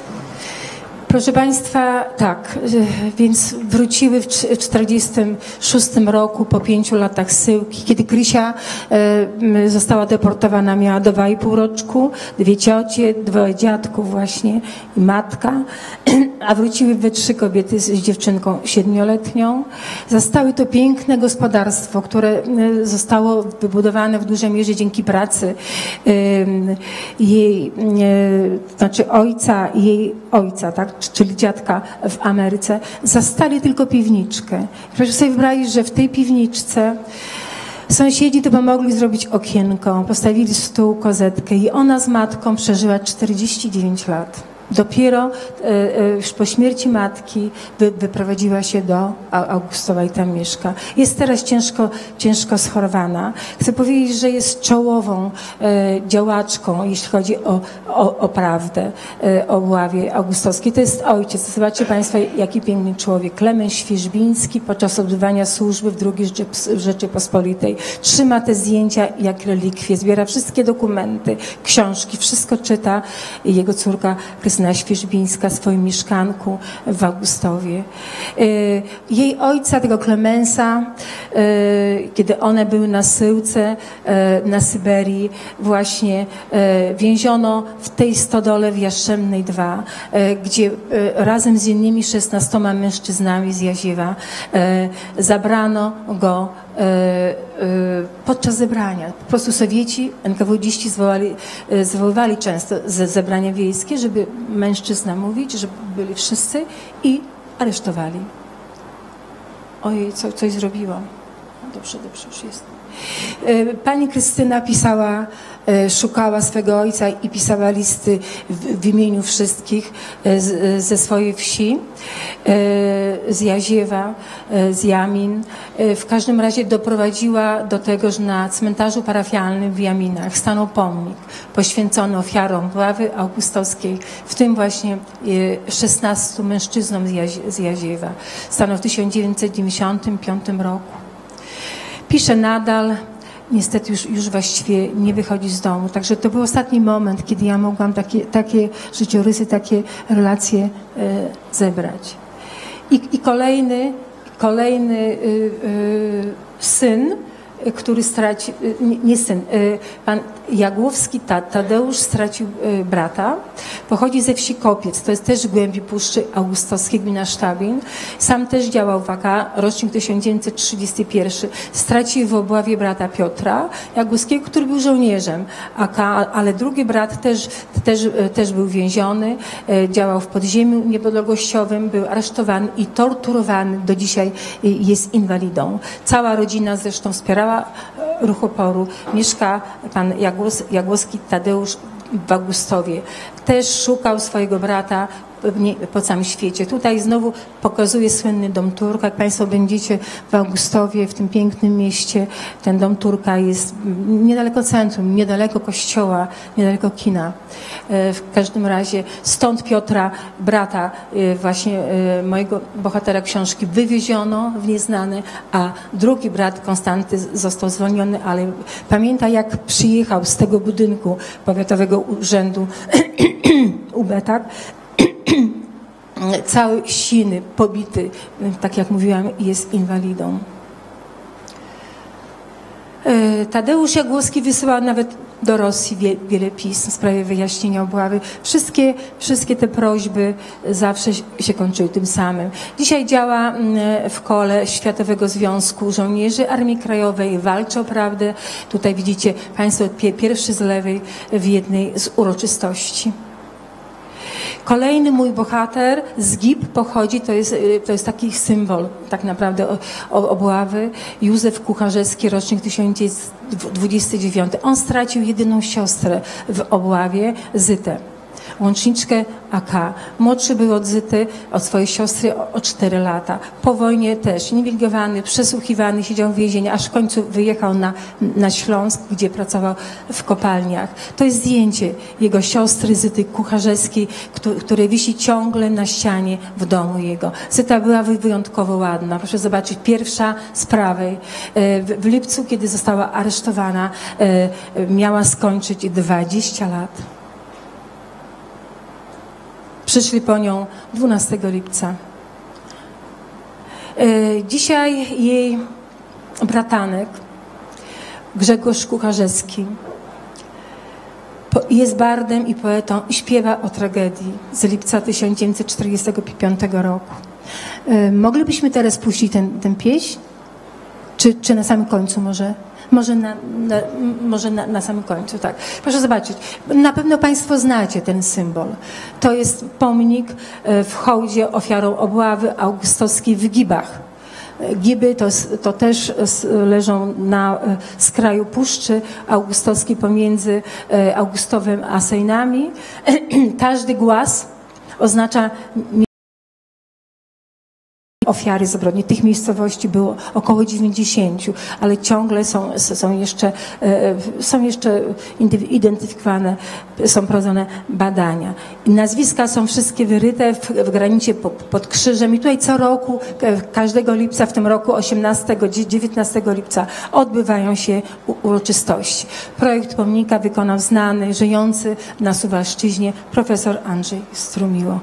Proszę Państwa, tak, więc wróciły w tysiąc dziewięćset czterdziestym szóstym roku po pięciu latach zsyłki, kiedy Krysia e, została deportowana, miała dwa i pół roczku, dwie ciocie, dwoje dziadków właśnie i matka, a wróciły we trzy kobiety z, z dziewczynką siedmioletnią. Zastały to piękne gospodarstwo, które zostało wybudowane w dużej mierze dzięki pracy e, jej, e, znaczy ojca i jej ojca, tak? Czyli dziadka w Ameryce, zastali tylko piwniczkę. Proszę sobie wyobrazić, że w tej piwniczce sąsiedzi to pomogli zrobić okienko, postawili stół, kozetkę i ona z matką przeżyła czterdzieści dziewięć lat. Dopiero już po śmierci matki wy, wyprowadziła się do Augustowa i tam mieszka. Jest teraz ciężko, ciężko schorowana. Chcę powiedzieć, że jest czołową e, działaczką, jeśli chodzi o, o, o prawdę, e, o ławie augustowskiej. To jest ojciec. Zobaczcie Państwo, jaki piękny człowiek. Klemens Świerzbiński podczas odbywania służby w drugiej Rzeczypospolitej. Trzyma te zdjęcia jak relikwie, zbiera wszystkie dokumenty, książki, wszystko czyta. Jego córka Krystyna Świerzbińska w swoim mieszkanku w Augustowie. Jej ojca, tego Klemensa, kiedy one były na Syłce, na Syberii, właśnie więziono w tej stodole w Jastrzębnej dwa, gdzie razem z innymi szesnastoma mężczyznami z Jaziewa zabrano go podczas zebrania. Po prostu Sowieci, en ka wu dziści zwołali, zwoływali często zebrania wiejskie, żeby mężczyzna mówić, żeby byli wszyscy i aresztowali. Ojej, co, coś zrobiłam. Dobrze, dobrze, już jest. Pani Krystyna pisała, szukała swego ojca i pisała listy w, w imieniu wszystkich z, ze swojej wsi, z Jaziewa, z Jamin. W każdym razie doprowadziła do tego, że na cmentarzu parafialnym w Jaminach stanął pomnik poświęcony ofiarom ławy augustowskiej, w tym właśnie szesnastu mężczyznom z, Jazie, z Jaziewa. Stanął w tysiąc dziewięćset dziewięćdziesiątym piątym roku. Pisze nadal, niestety już, już właściwie nie wychodzi z domu. Także to był ostatni moment, kiedy ja mogłam takie, takie życiorysy, takie relacje e, zebrać. I, i kolejny, kolejny y, y, syn, który stracił, nie, nie syn, pan Jagłowski Tadeusz stracił brata. Pochodzi ze wsi Kopiec, to jest też w głębi Puszczy Augustowskiej, gmina Sztabin. Sam też działał w A K, rocznik tysiąc dziewięćset trzydziesty pierwszy. Stracił w obławie brata Piotra Jagłowskiego, który był żołnierzem A K, ale drugi brat też, też, też był więziony, działał w podziemiu niepodległościowym, był aresztowany i torturowany. Do dzisiaj jest inwalidą. Cała rodzina zresztą wspierała ruch oporu. Mieszka pan Jagłos, Jagłowski Tadeusz w Augustowie. Też szukał swojego brata, nie, po całym świecie. Tutaj znowu pokazuję słynny dom Turka. Jak Państwo będziecie w Augustowie, w tym pięknym mieście, ten dom Turka jest niedaleko centrum, niedaleko kościoła, niedaleko kina. W każdym razie stąd Piotra, brata właśnie mojego bohatera książki, wywieziono w nieznane, a drugi brat Konstanty został zwolniony, ale pamięta, jak przyjechał z tego budynku powiatowego urzędu U B, tak? Cały siny, pobity, tak jak mówiłam, jest inwalidą. Tadeusz Jagłowski wysyłał nawet do Rosji wie, wiele pism w sprawie wyjaśnienia obławy. Wszystkie, wszystkie te prośby zawsze się kończyły tym samym. Dzisiaj działa w kole Światowego Związku Żołnierzy Armii Krajowej, walczy o prawdę. Tutaj widzicie Państwo pierwszy z lewej w jednej z uroczystości. Kolejny mój bohater z G I P pochodzi, to jest, to jest taki symbol tak naprawdę o, o, obławy. Józef Kucharzewski, rocznik tysiąc dziewięćset dwudziesty dziewiąty. On stracił jedyną siostrę w obławie, Zytę, łączniczkę A K. Młodszy był od Zyty, od swojej siostry o, o cztery lata. Po wojnie też niewilgowany, przesłuchiwany, siedział w więzieniu, aż w końcu wyjechał na, na Śląsk, gdzie pracował w kopalniach. To jest zdjęcie jego siostry Zyty Kucharzewskiej, które, które wisi ciągle na ścianie w domu jego. Zyta była wyjątkowo ładna. Proszę zobaczyć, pierwsza z prawej. W, w lipcu, kiedy została aresztowana, miała skończyć dwadzieścia lat. Przyszli po nią dwunastego lipca. Dzisiaj jej bratanek, Grzegorz Kucharzewski, jest bardem i poetą i śpiewa o tragedii z lipca tysiąc dziewięćset czterdziestego piątego roku. Moglibyśmy teraz puścić ten, ten pieśń? Czy, czy na samym końcu może? Może, na, na, może na, na samym końcu, tak. Proszę zobaczyć, na pewno Państwo znacie ten symbol. To jest pomnik w hołdzie ofiarom obławy augustowskiej w Gibach. Giby to, to też leżą na skraju Puszczy Augustowskiej pomiędzy Augustowem a Sejnami. Każdy głaz oznacza ofiary zbrodni. Tych miejscowości było około dziewięćdziesięciu, ale ciągle są, są, jeszcze, są jeszcze identyfikowane, są prowadzone badania. Nazwiska są wszystkie wyryte w, w granicie pod, pod krzyżem i tutaj co roku, każdego lipca, w tym roku osiemnastego, dziewiętnastego lipca odbywają się uroczystości. Projekt pomnika wykonał znany, żyjący na Suwalszczyźnie profesor Andrzej Strumiło.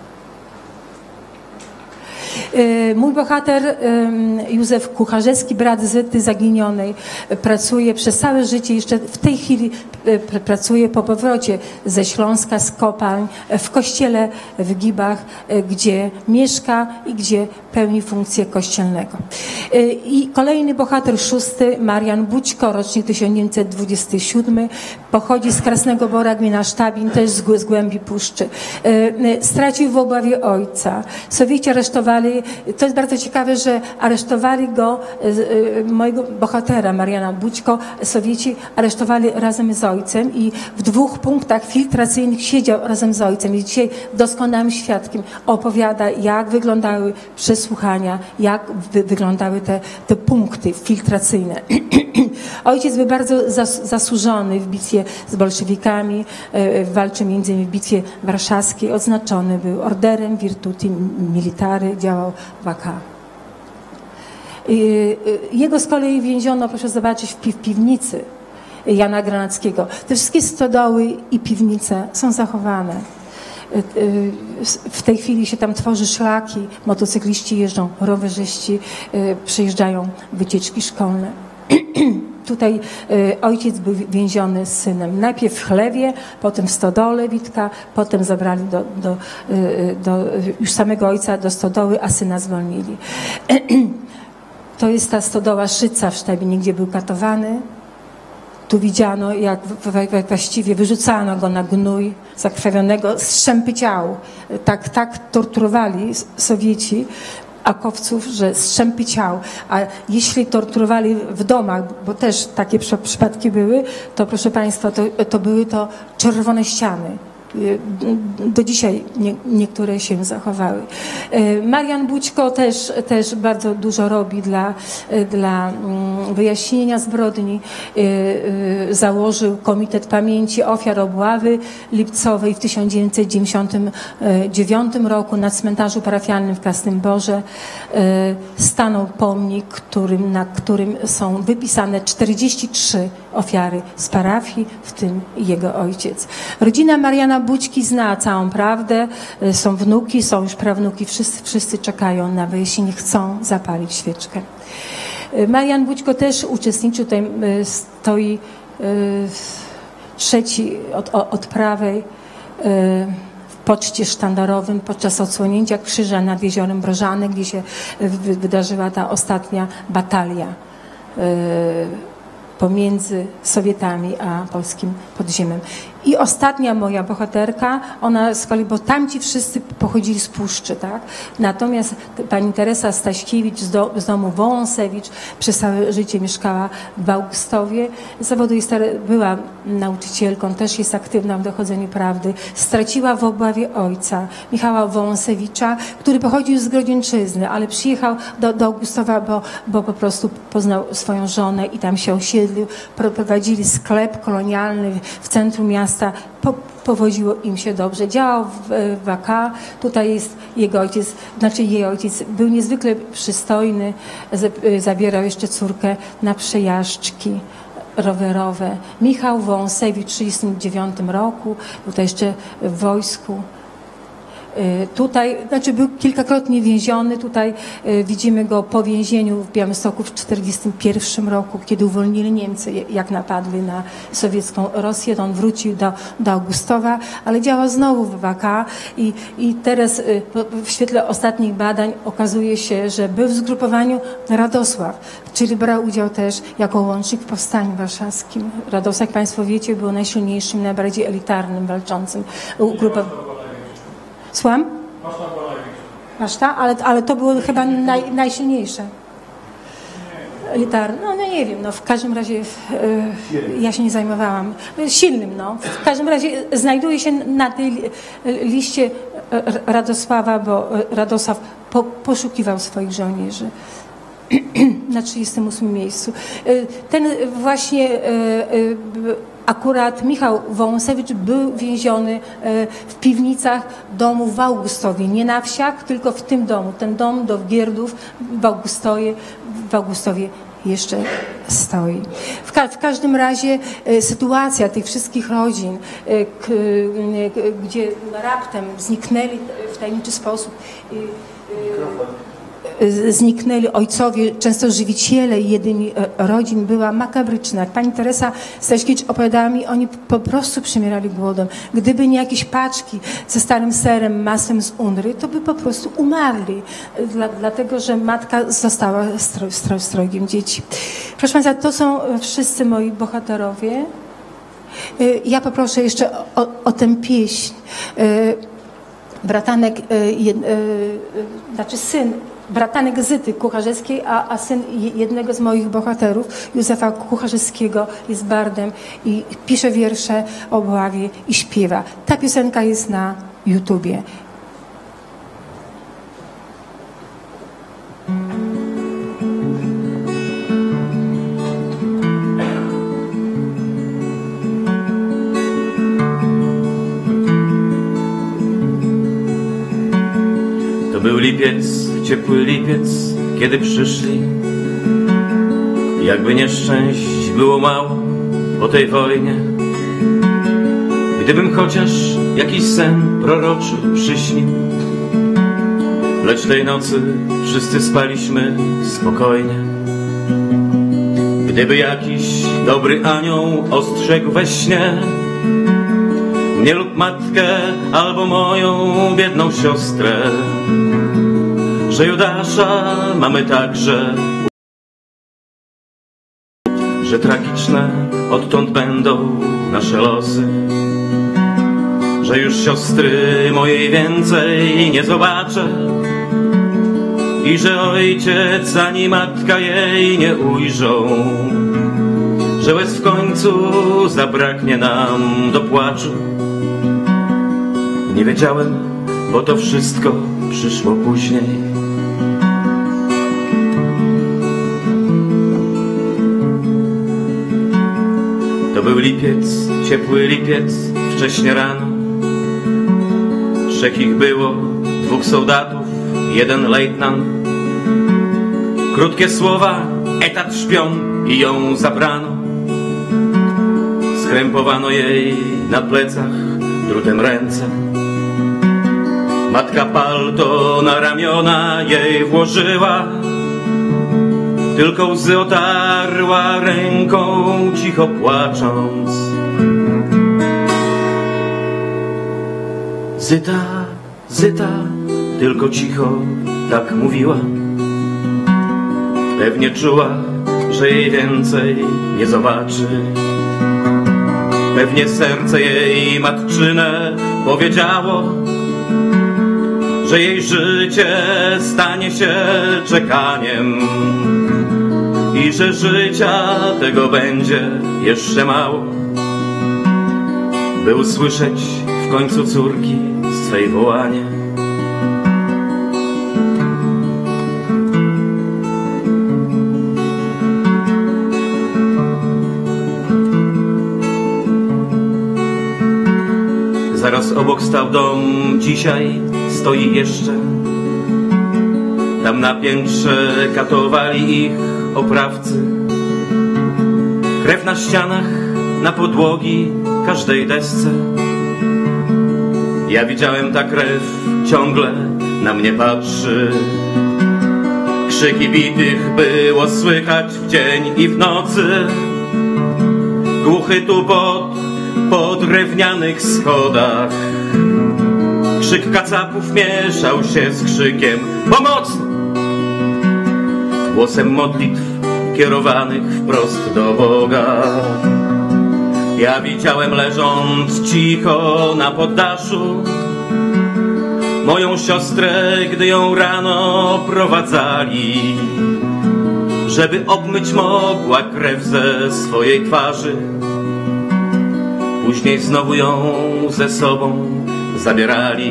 Mój bohater Józef Kucharzewski, brat Zyty zaginionej, pracuje przez całe życie, jeszcze w tej chwili pracuje po powrocie ze Śląska, z kopalń, w kościele w Gibach, gdzie mieszka i gdzie pełni funkcję kościelnego. I kolejny bohater, szósty, Marian Bućko, rocznik tysiąc dziewięćset dwudziesty siódmy, pochodzi z Krasnego Bora, gmina Sztabin, też z głębi Puszczy. Stracił w obławie ojca. Sowieci aresztowali, to jest bardzo ciekawe, że aresztowali go, mojego bohatera Mariana Bućko, Sowieci aresztowali razem z ojcem i w dwóch punktach filtracyjnych siedział razem z ojcem. I dzisiaj doskonałym świadkiem opowiada, jak wyglądały przesłuchania, jak wy, wyglądały te, te punkty filtracyjne. Ojciec był bardzo zas, zasłużony w bitwie z bolszewikami, walczył między innymi w bitwie warszawskiej, odznaczony był orderem Virtuti Militari, działał w A K. Jego z kolei więziono, proszę zobaczyć, w, pi w piwnicy Jana Granackiego. Te wszystkie stodoły i piwnice są zachowane. W tej chwili się tam tworzy szlaki, motocykliści jeżdżą, rowerzyści przyjeżdżają, wycieczki szkolne. Tutaj ojciec był więziony z synem. Najpierw w chlewie, potem w stodole Witka, potem zabrali do, do, do już samego ojca do stodoły, a syna zwolnili. To jest ta stodoła Szyca w Sztabinie, gdzie był katowany. Tu widziano, jak właściwie wyrzucano go na gnój zakrwawionego, strzępy ciał. Tak, tak torturowali Sowieci akowców, że strzępy ciał. A jeśli torturowali w domach, bo też takie przypadki były, to proszę Państwa, to, to były to czerwone ściany. do dzisiaj nie, niektóre się zachowały. Marian Bućko też, też bardzo dużo robi dla, dla wyjaśnienia zbrodni. Założył Komitet Pamięci Ofiar Obławy Lipcowej w tysiąc dziewięćset dziewięćdziesiątym dziewiątym roku na cmentarzu parafialnym w Krasnym Borze. Stanął pomnik, którym, na którym są wypisane czterdzieści trzy ofiary z parafii, w tym jego ojciec. Rodzina Mariana Bućki zna całą prawdę, są wnuki, są już prawnuki, wszyscy, wszyscy czekają na wyjaśnienie, chcą zapalić świeczkę. Marian Bućko też uczestniczył, tutaj stoi trzeci od, od prawej w poczcie sztandarowym podczas odsłonięcia krzyża nad jeziorem Brożane, gdzie się wydarzyła ta ostatnia batalia pomiędzy Sowietami a polskim podziemiem. I ostatnia moja bohaterka, ona z kolei, bo tamci wszyscy pochodzili z Puszczy, tak? Natomiast pani Teresa Staśkiewicz z, do, z domu Wąsewicz przez całe życie mieszkała w Augustowie. Z zawodu jest, była nauczycielką, też jest aktywna w dochodzeniu prawdy. Straciła w Obławie ojca, Michała Wąsewicza, który pochodził z Grodzieńczyzny, ale przyjechał do, do Augustowa, bo, bo po prostu poznał swoją żonę i tam się osiedlił. Prowadzili sklep kolonialny w centrum miasta. Po, powodziło im się dobrze. Działał w, w A K. Tutaj jest jego ojciec, znaczy jej ojciec. Był niezwykle przystojny. Z, zabierał jeszcze córkę na przejażdżki rowerowe. Michał Wąsewicz w tysiąc dziewięćset trzydziestym dziewiątym roku. Tutaj jeszcze w wojsku. Tutaj, znaczy był kilkakrotnie więziony, tutaj widzimy go po więzieniu w Białymstoku w tysiąc dziewięćset czterdziestym pierwszym roku, kiedy uwolnili Niemcy, jak napadli na sowiecką Rosję, to on wrócił do, do Augustowa, ale działał znowu w A K i, i teraz w świetle ostatnich badań okazuje się, że był w zgrupowaniu Radosław, czyli brał udział też jako łącznik w Powstaniu Warszawskim. Radosław, jak Państwo wiecie, był najsilniejszym, najbardziej elitarnym walczącym ugrupowaniem. Słucham? Maszta? Ale, ale to było chyba naj, najsilniejsze. Elitarne. No, no nie wiem, no w każdym razie e, ja się nie zajmowałam. Silnym, no. W każdym razie znajduje się na tej liście Radosława, bo Radosław po, poszukiwał swoich żołnierzy. Na trzydziestym ósmym miejscu. Ten właśnie akurat Michał Wąsewicz był więziony w piwnicach domu w Augustowie. Nie na wsiach, tylko w tym domu. Ten dom do Wgierdów w Augustowie, w Augustowie jeszcze stoi. W, ka w każdym razie e, sytuacja tych wszystkich rodzin, e, k, e, gdzie raptem zniknęli w tajemniczy sposób e, e, zniknęli ojcowie, często żywiciele jedyni rodzin, była makabryczna. Jak pani Teresa Staśkiewicz opowiadała mi, oni po prostu przymierali głodem. Gdyby nie jakieś paczki ze starym serem, masłem z Unry, to by po prostu umarli. Dla, dlatego, że matka została stroj, stroj, strojgiem dzieci. Proszę państwa, to są wszyscy moi bohaterowie. Ja poproszę jeszcze o, o tę pieśń. Bratanek, znaczy syn bratanek Zyty Kucharzewskiej, a, a syn jednego z moich bohaterów, Józefa Kucharzewskiego, jest bardem i pisze wiersze o Obławie i śpiewa. Ta piosenka jest na YouTubie. To był lipiec, ciepły lipiec, kiedy przyszli. Jakby nieszczęść było mało po tej wojnie. Gdybym chociaż jakiś sen proroczy przyśnił. Lecz tej nocy wszyscy spaliśmy spokojnie. Gdyby jakiś dobry anioł ostrzegł we śnie mnie lub matkę, albo moją biedną siostrę, że Judasza mamy także, że tragiczne odtąd będą nasze losy, że już siostry mojej więcej nie zobaczę i że ojciec ani matka jej nie ujrzą, że łez w końcu zabraknie nam do płaczu, Nie wiedziałem, bo to wszystko przyszło później. To był lipiec, ciepły lipiec, wcześnie rano. Trzech ich było, dwóch soldatów, jeden lejtnant. Krótkie słowa, etat szpion i ją zabrano. Skrępowano jej na plecach drutem ręce. Matka palto na ramiona jej włożyła, tylko łzy otarła ręką, cicho płacząc. Zyta, Zyta, tylko cicho tak mówiła. Pewnie czuła, że jej więcej nie zobaczy. Pewnie serce jej matczyne powiedziało, że jej życie stanie się czekaniem i że życia tego będzie jeszcze mało, by usłyszeć w końcu córki swej wołanie. Zaraz obok stał dom, dzisiaj stoi jeszcze. Tam na piętrze katowali ich oprawcy. Krew na ścianach, na podłogi, każdej desce. Ja widziałem, ta krew ciągle na mnie patrzy. Krzyki bitych było słychać w dzień i w nocy. Głuchy tupot po drewnianych schodach. Krzyk kacapów mieszał się z krzykiem pomocy, głosem modlitw kierowanych wprost do Boga. Ja widziałem, leżąc cicho na poddaszu, moją siostrę, gdy ją rano prowadzali, żeby obmyć mogła krew ze swojej twarzy. Później znowu ją ze sobą zabierali.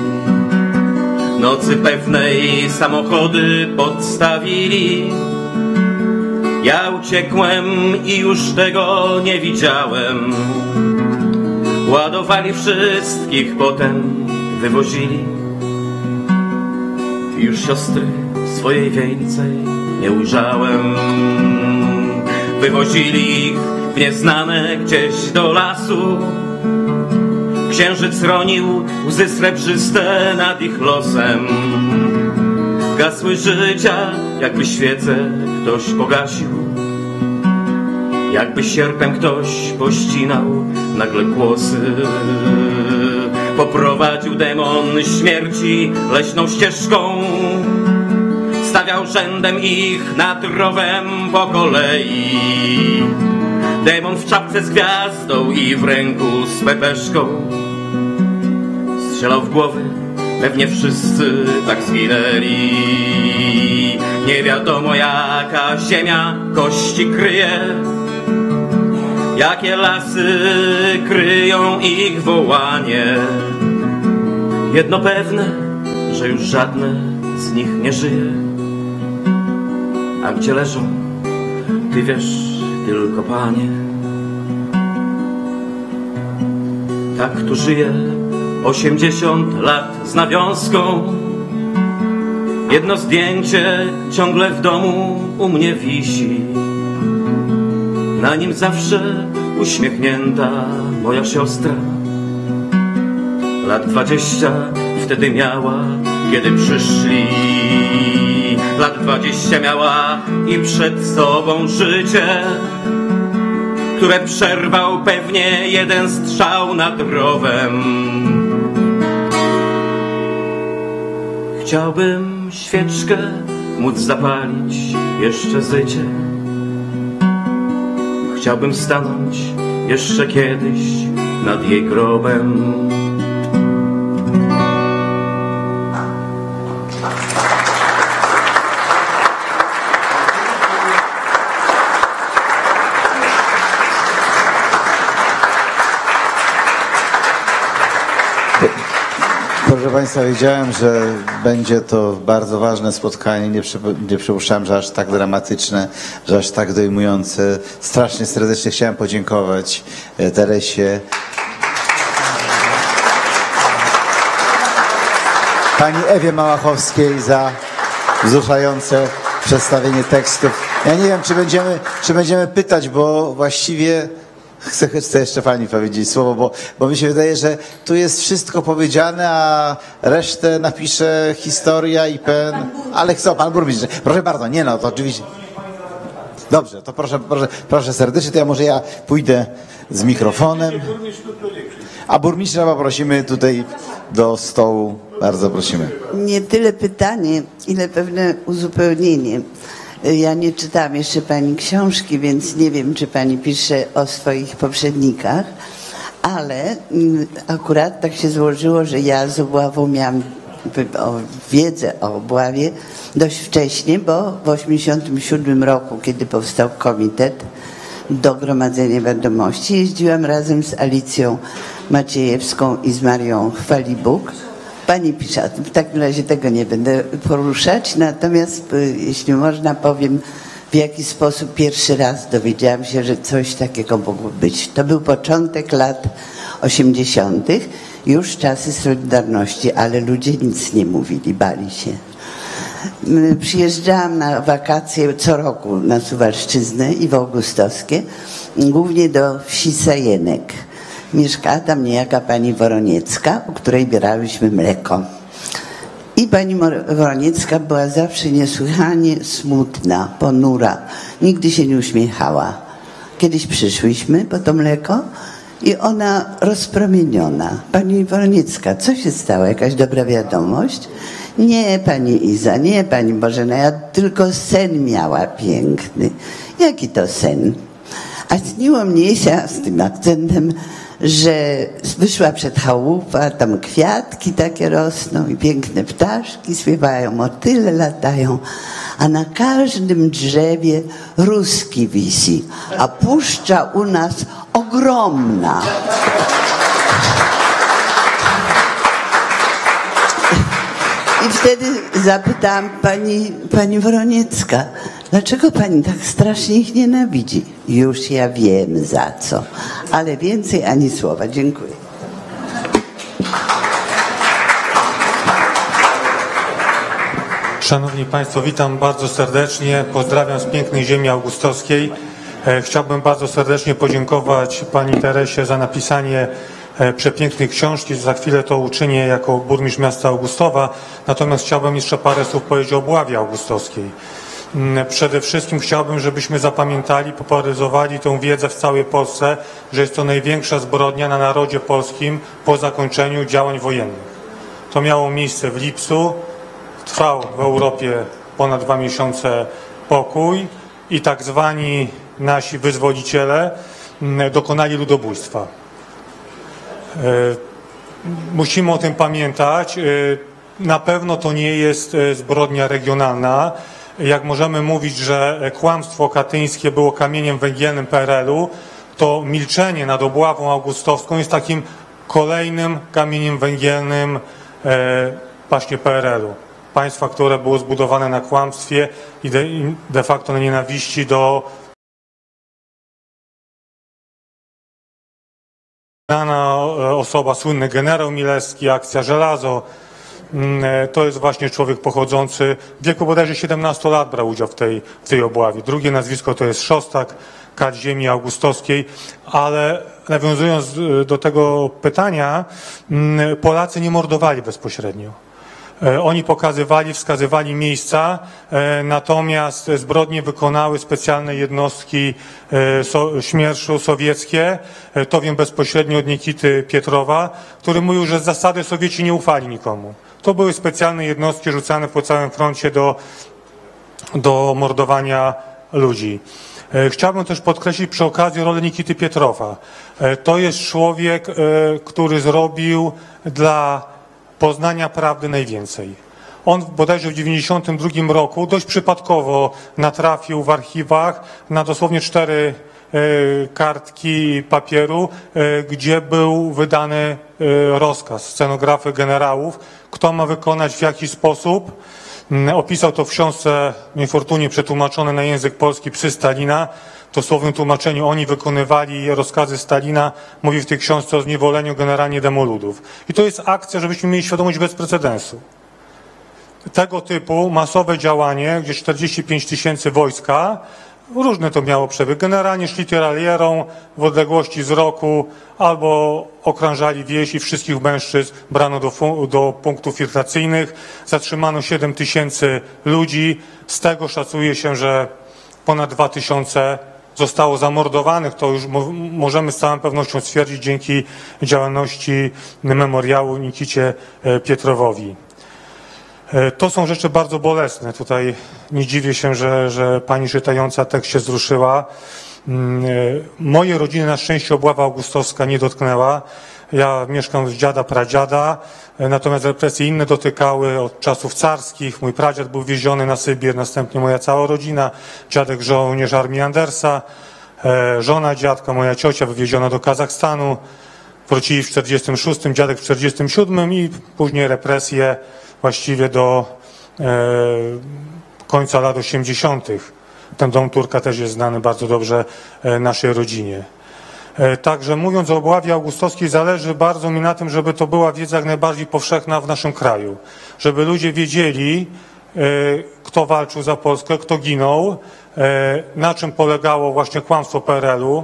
Nocy pewnej samochody podstawili. Ja uciekłem i już tego nie widziałem. Ładowali wszystkich, potem wywozili. Już siostry swojej więcej nie ujrzałem. Wywozili ich w nieznane gdzieś do lasu. Księżyc ronił łzy srebrzyste nad ich losem. Gasły życia, jakby świece ktoś pogasił. Jakby sierpem ktoś pościnał nagle kłosy. Poprowadził demon śmierci leśną ścieżką. Stawiał rzędem ich nad rowem po kolei. Demon w czapce z gwiazdą i w ręku z pepeszką. Strzelał w głowy, pewnie wszyscy tak zginęli. Nie wiadomo, jaka ziemia kości kryje, jakie lasy kryją ich wołanie. Jedno pewne, że już żadne z nich nie żyje. A gdzie leżą, ty wiesz tylko, Panie. Tak tu żyje osiemdziesiąt lat z nawiązką. Jedno zdjęcie ciągle w domu u mnie wisi. Na nim zawsze uśmiechnięta moja siostra. Lat dwadzieścia wtedy miała, kiedy przyszli. Lat dwadzieścia miała i przed sobą życie, które przerwał pewnie jeden strzał nad rowem. Chciałbym świeczkę móc zapalić jeszcze zycie. Chciałbym stanąć jeszcze kiedyś nad jej grobem. Proszę Państwa, wiedziałem, że będzie to bardzo ważne spotkanie. Nie, przy, nie przypuszczałem, że aż tak dramatyczne, że aż tak dojmujące. Strasznie serdecznie chciałem podziękować Teresie. Pani Ewie Małachowskiej za wzruszające przedstawienie tekstów. Ja nie wiem, czy będziemy, czy będziemy pytać, bo właściwie chcę, chcę jeszcze Pani powiedzieć słowo, bo, bo mi się wydaje, że tu jest wszystko powiedziane, a resztę napisze historia i pen... Ale co, Pan Burmistrz? Proszę bardzo, nie no, to oczywiście... Dobrze, to proszę, proszę, proszę serdecznie, to ja może ja pójdę z mikrofonem. A burmistrza poprosimy tutaj do stołu. Bardzo prosimy. Nie tyle pytanie, ile pewne uzupełnienie. Ja nie czytałam jeszcze Pani książki, więc nie wiem, czy Pani pisze o swoich poprzednikach, ale akurat tak się złożyło, że ja z Obławą miałam wiedzę o Obławie dość wcześnie, bo w osiemdziesiątym siódmym roku, kiedy powstał komitet do gromadzenia wiadomości, jeździłam razem z Alicją Maciejewską i z Marią Chwalibuk. Pani pisze, w takim razie tego nie będę poruszać, natomiast jeśli można powiem, w jaki sposób pierwszy raz dowiedziałam się, że coś takiego mogło być. To był początek lat osiemdziesiątych, już czasy Solidarności, ale ludzie nic nie mówili, bali się. Przyjeżdżałam na wakacje co roku na Suwalszczyznę i w Augustowskie, głównie do wsi Sajenek. Mieszkała tam niejaka pani Woroniecka, u której bierałyśmy mleko. I pani Woroniecka była zawsze niesłychanie smutna, ponura. Nigdy się nie uśmiechała. Kiedyś przyszłyśmy po to mleko i ona rozpromieniona. Pani Woroniecka, co się stało? Jakaś dobra wiadomość? Nie, pani Iza, nie, pani Bożena, ja tylko sen miała piękny. Jaki to sen? A śniło mnie się z tym akcentem, że wyszła przed chałupę, a tam kwiatki takie rosną i piękne ptaszki śpiewają, motyle latają, a na każdym drzewie ruski wisi, a puszcza u nas ogromna. I wtedy zapytałam pani, pani Woroniecka, dlaczego pani tak strasznie ich nienawidzi? Już ja wiem za co, ale więcej ani słowa. Dziękuję. Szanowni Państwo, witam bardzo serdecznie. Pozdrawiam z pięknej ziemi augustowskiej. Chciałbym bardzo serdecznie podziękować pani Teresie za napisanie przepięknej książki. Za chwilę to uczynię jako burmistrz miasta Augustowa. Natomiast chciałbym jeszcze parę słów powiedzieć o Obławie augustowskiej. Przede wszystkim chciałbym, żebyśmy zapamiętali, popularyzowali tę wiedzę w całej Polsce, że jest to największa zbrodnia na narodzie polskim po zakończeniu działań wojennych. To miało miejsce w lipcu, trwał w Europie ponad dwa miesiące pokój i tak zwani nasi wyzwoliciele dokonali ludobójstwa. Musimy o tym pamiętać. Na pewno to nie jest zbrodnia regionalna. Jak możemy mówić, że kłamstwo katyńskie było kamieniem węgielnym P R L u, to milczenie nad Obławą augustowską jest takim kolejnym kamieniem węgielnym właśnie P R L u. Państwa, które było zbudowane na kłamstwie i de, de facto na nienawiści do dana osoba, słynny generał Milewski, akcja Żelazo. To jest właśnie człowiek pochodzący, w wieku bodajże siedemnastu lat brał udział w tej, w tej obławie. Drugie nazwisko to jest Szostak, kat ziemi augustowskiej, ale nawiązując do tego pytania, Polacy nie mordowali bezpośrednio. Oni pokazywali, wskazywali miejsca, natomiast zbrodnie wykonały specjalne jednostki Śmierszu sowieckie. To wiem bezpośrednio od Nikity Pietrowa, który mówił, że z zasady Sowieci nie ufali nikomu. To były specjalne jednostki rzucane po całym froncie do, do mordowania ludzi. Chciałbym też podkreślić przy okazji rolę Nikity Pietrowa. To jest człowiek, który zrobił dla poznania prawdy najwięcej. On bodajże w dziewięćdziesiątym drugim roku dość przypadkowo natrafił w archiwach na dosłownie cztery kartki papieru, gdzie był wydany rozkaz scenografy generałów, kto ma wykonać w jaki sposób. Opisał to w książce niefortunnie przetłumaczone na język polski Psy Stalina. W dosłownym tłumaczeniu oni wykonywali rozkazy Stalina. Mówi w tej książce o zniewoleniu generalnie demoludów. I to jest akcja, żebyśmy mieli świadomość, bez precedensu. Tego typu masowe działanie, gdzie czterdzieści pięć tysięcy wojska, różne to miało przebieg. Generalnie szli tyralierą w odległości z roku albo okrążali wieś i wszystkich mężczyzn brano do, do punktów filtracyjnych. Zatrzymano siedem tysięcy ludzi. Z tego szacuje się, że ponad dwa tysiące zostało zamordowanych. To już mo możemy z całą pewnością stwierdzić dzięki działalności memoriału Nikicie Pietrowowi. To są rzeczy bardzo bolesne. Tutaj nie dziwię się, że, że pani czytająca tekst się wzruszyła. Moje rodziny na szczęście obława augustowska nie dotknęła. Ja mieszkam z dziada, pradziada, natomiast represje inne dotykały od czasów carskich. Mój pradziad był wieziony na Sybir, następnie moja cała rodzina, dziadek żołnierz armii Andersa, żona dziadka, moja ciocia wywieziona do Kazachstanu. Wrócili w czterdziestym szóstym, dziadek w czterdziestym siódmym i później represje właściwie do e, końca lat osiemdziesiątych. Ten dom Turka też jest znany bardzo dobrze e, naszej rodzinie. E, także mówiąc o obławie augustowskiej, zależy bardzo mi na tym, żeby to była wiedza jak najbardziej powszechna w naszym kraju. Żeby ludzie wiedzieli, e, kto walczył za Polskę, kto ginął, e, na czym polegało właśnie kłamstwo P R L-u.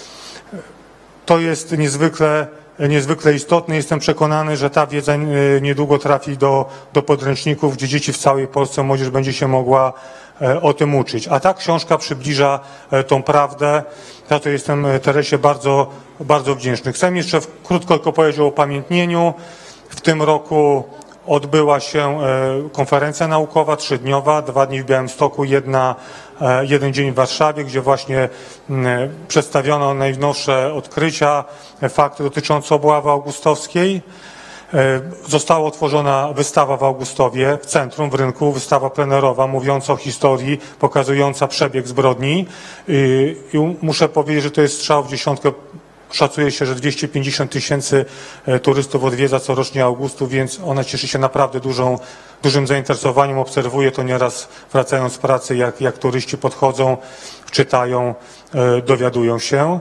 To jest niezwykle niezwykle istotne. Jestem przekonany, że ta wiedza niedługo trafi do, do podręczników, gdzie dzieci w całej Polsce, młodzież będzie się mogła o tym uczyć. A ta książka przybliża tą prawdę. Za to jestem Teresie bardzo, bardzo wdzięczny. Chcę jeszcze krótko tylko powiedzieć o upamiętnieniu. W tym roku odbyła się konferencja naukowa trzydniowa, dwa dni w Białymstoku, jedna, jeden dzień w Warszawie, gdzie właśnie przedstawiono najnowsze odkrycia, fakty dotyczące obławy augustowskiej. Została otworzona wystawa w Augustowie, w centrum, w rynku, wystawa plenerowa mówiąca o historii, pokazująca przebieg zbrodni. I muszę powiedzieć, że to jest strzał w dziesiątkę. Szacuje się, że dwieście pięćdziesiąt tysięcy turystów odwiedza corocznie Augustów, więc ona cieszy się naprawdę dużą, dużym zainteresowaniem. Obserwuję to nieraz wracając z pracy, jak, jak turyści podchodzą, czytają, dowiadują się.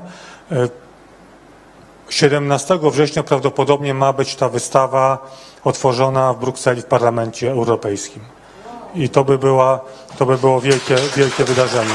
siedemnastego września prawdopodobnie ma być ta wystawa otworzona w Brukseli w Parlamencie Europejskim. I to by, była, to by było wielkie, wielkie wydarzenie.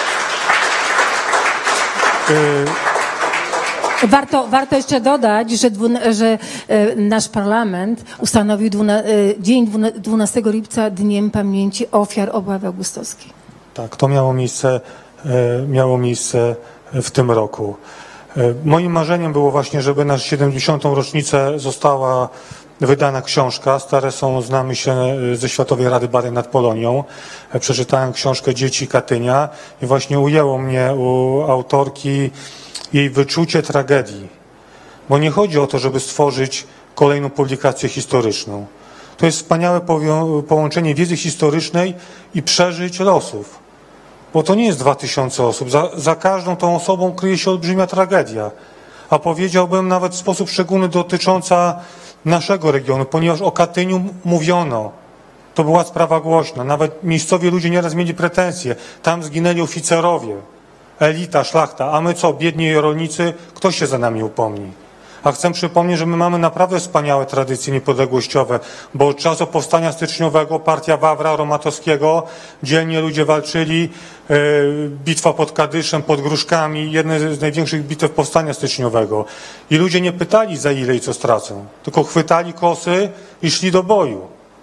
Warto, warto jeszcze dodać, że, dwuna, że e, nasz parlament ustanowił dwuna, e, dzień dwunastego lipca Dniem Pamięci Ofiar Obławy Augustowskiej. Tak, to miało miejsce, e, miało miejsce w tym roku. E, moim marzeniem było właśnie, żeby na siedemdziesiątą rocznicę została wydana książka. Stare są, znamy się ze Światowej Rady Badań nad Polonią. E, przeczytałem książkę Dzieci Katynia i właśnie ujęło mnie u autorki jej wyczucie tragedii. Bo nie chodzi o to, żeby stworzyć kolejną publikację historyczną. To jest wspaniałe połączenie wiedzy historycznej i przeżyć losów. Bo to nie jest dwa tysiące osób. Za, za każdą tą osobą kryje się olbrzymia tragedia. A powiedziałbym nawet w sposób szczególny dotycząca naszego regionu, ponieważ o Katyniu mówiono. To była sprawa głośna. Nawet miejscowi ludzie nieraz mieli pretensje. Tam zginęli oficerowie. Elita, szlachta, a my co, biedni rolnicy, kto się za nami upomni? A chcę przypomnieć, że my mamy naprawdę wspaniałe tradycje niepodległościowe, bo od czasu powstania styczniowego partia Wawra Romatowskiego, dzielnie ludzie walczyli, yy, bitwa pod Kadyszem, pod Gruszkami, jedne z największych bitew powstania styczniowego. I ludzie nie pytali za ile i co stracą, tylko chwytali kosy i szli do boju.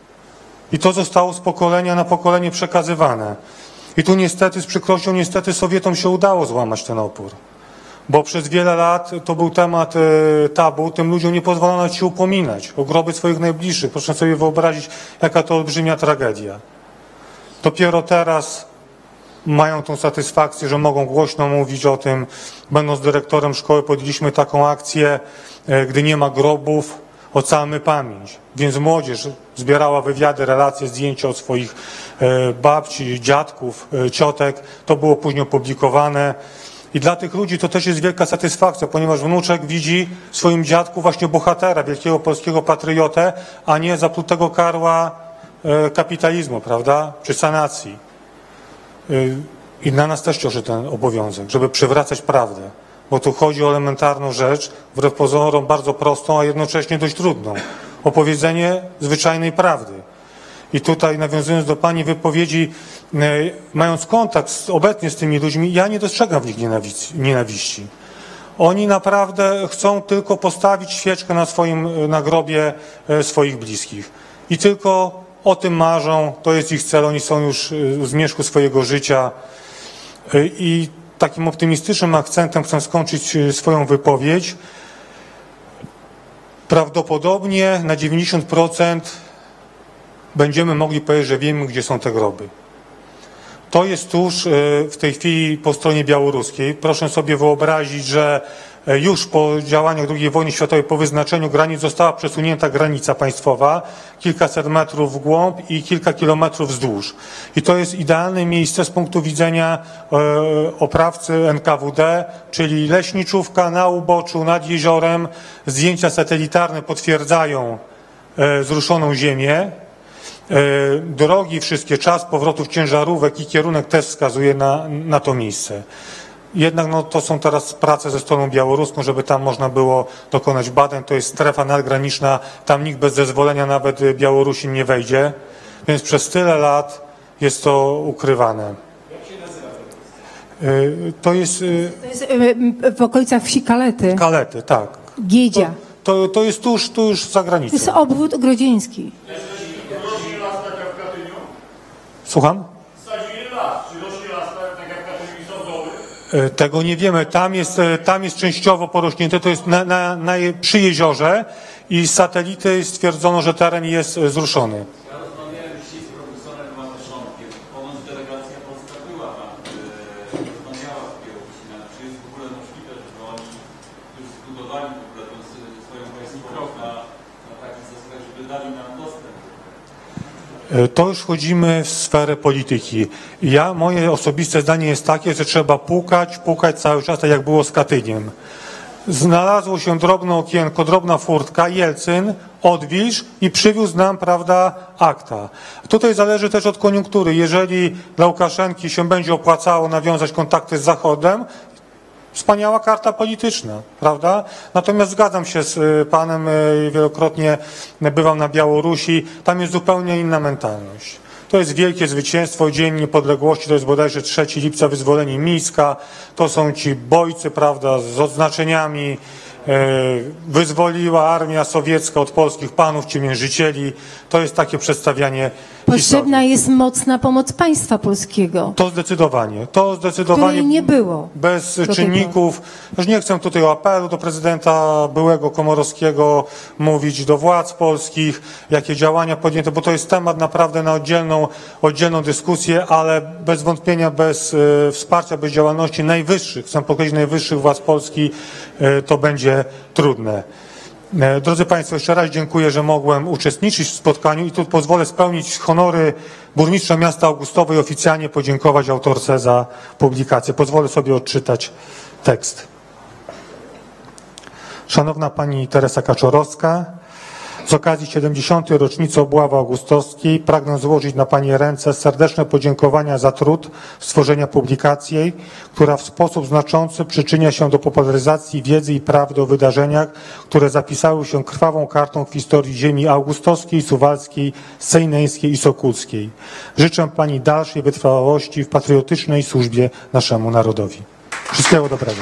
I to zostało z pokolenia na pokolenie przekazywane. I tu niestety, z przykrością, niestety Sowietom się udało złamać ten opór. Bo przez wiele lat to był temat e, tabu, tym ludziom nie pozwolono się upominać o groby swoich najbliższych. Proszę sobie wyobrazić, jaka to olbrzymia tragedia. Dopiero teraz mają tą satysfakcję, że mogą głośno mówić o tym. Będąc dyrektorem szkoły podjęliśmy taką akcję, e, gdy nie ma grobów, ocalmy pamięć. Więc młodzież zbierała wywiady, relacje, zdjęcia od swoich e, babci, dziadków, e, ciotek. To było później opublikowane I dla tych ludzi to też jest wielka satysfakcja, ponieważ wnuczek widzi w swoim dziadku właśnie bohatera, wielkiego polskiego patriotę, a nie zaplutego karła e, kapitalizmu, prawda, czy sanacji. Y, I na nas też ciąży ten obowiązek, żeby przywracać prawdę, bo tu chodzi o elementarną rzecz, wbrew pozorom bardzo prostą, a jednocześnie dość trudną. Opowiedzenie zwyczajnej prawdy. I tutaj, nawiązując do pani wypowiedzi, e, mając kontakt z, obecnie z tymi ludźmi, ja nie dostrzegam w nich nienawiści. nienawiści. Oni naprawdę chcą tylko postawić świeczkę na swoim na grobie e, swoich bliskich. I tylko o tym marzą, to jest ich cel, oni są już w zmierzchu swojego życia. E, I takim optymistycznym akcentem chcę skończyć swoją wypowiedź. Prawdopodobnie na dziewięćdziesiąt procent będziemy mogli powiedzieć, że wiemy, gdzie są te groby. To jest tuż w tej chwili po stronie białoruskiej. Proszę sobie wyobrazić, że już po działaniach drugiej wojny światowej, po wyznaczeniu granic została przesunięta granica państwowa, kilkaset metrów w głąb i kilka kilometrów wzdłuż. I to jest idealne miejsce z punktu widzenia e, oprawcy N K W D, czyli leśniczówka na uboczu, nad jeziorem. Zdjęcia satelitarne potwierdzają e, zruszoną ziemię. Drogi wszystkie, czas powrotów ciężarówek i kierunek też wskazuje na, na to miejsce. Jednak no, to są teraz prace ze stroną białoruską, żeby tam można było dokonać badań. To jest strefa nadgraniczna, tam nikt bez zezwolenia, nawet Białorusin, nie wejdzie. Więc przez tyle lat jest to ukrywane. Jak się nazywa? To jest... To jest w okolicach wsi Kalety. Kalety, tak. Giedzia. To, to, to jest tuż, tuż za granicą. To jest obwód grodzieński. Słucham? Sadzili las, czy rośnie las tak jak w Katyniu sądowy? Tego nie wiemy. Tam jest, tam jest częściowo porośnięte, to jest na, na, na, przy jeziorze i z satelity stwierdzono, że teren jest zruszony. Ja rozmawiałem dzisiaj z profesorem Mateszonkiem. Ponoć delegacja polska była tam, rozmawiała w Białorusina. Czy jest w ogóle możliwe, że oni już zbudowali w ogóle tą swoją państwowość na, na takich zasadach, żeby dali nam dostęp? To już wchodzimy w sferę polityki. Ja, moje osobiste zdanie jest takie, że trzeba pukać, pukać cały czas, tak jak było z Katyniem. Znalazło się drobne okienko, drobna furtka, Jelcyn, odwilż i przywiózł nam, prawda, akta. Tutaj zależy też od koniunktury. Jeżeli dla Łukaszenki się będzie opłacało nawiązać kontakty z Zachodem, wspaniała karta polityczna, prawda? Natomiast zgadzam się z panem, wielokrotnie bywam na Białorusi, tam jest zupełnie inna mentalność. To jest wielkie zwycięstwo, Dzień Niepodległości, to jest bodajże trzeciego lipca, wyzwolenie Mińska, to są ci bojcy, prawda, z odznaczeniami, wyzwoliła armia sowiecka od polskich panów, ciemiężycieli. To jest takie przedstawianie Potrzebna historii. jest mocna pomoc państwa polskiego. To zdecydowanie. To zdecydowanie Której nie było. Bez do czynników. Już nie chcę tutaj o apelu do prezydenta byłego Komorowskiego mówić, do władz polskich, jakie działania podjęte, bo to jest temat naprawdę na oddzielną, oddzielną dyskusję, ale bez wątpienia, bez e, wsparcia, bez działalności najwyższych, chcę podkreślić najwyższych władz Polski, e, to będzie trudne. Drodzy Państwo, jeszcze raz dziękuję, że mogłem uczestniczyć w spotkaniu i tu pozwolę spełnić honory burmistrza miasta Augustowa i oficjalnie podziękować autorce za publikację. Pozwolę sobie odczytać tekst. Szanowna Pani Teresa Kaczorowska, z okazji siedemdziesiątej rocznicy obławy augustowskiej pragnę złożyć na Pani ręce serdeczne podziękowania za trud stworzenia publikacji, która w sposób znaczący przyczynia się do popularyzacji wiedzy i prawdy o wydarzeniach, które zapisały się krwawą kartą w historii ziemi augustowskiej, suwalskiej, sejneńskiej i sokółskiej. Życzę Pani dalszej wytrwałości w patriotycznej służbie naszemu narodowi. Wszystkiego dobrego.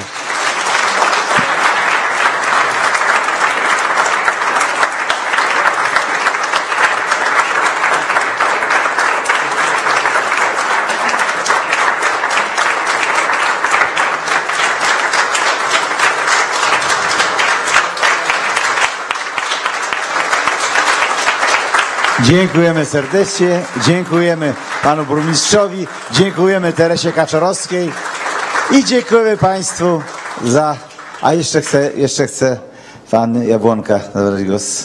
Dziękujemy serdecznie, dziękujemy panu burmistrzowi, dziękujemy Teresie Kaczorowskiej i dziękujemy Państwu za... A jeszcze chce, jeszcze chce pan Jabłonka zabrać głos.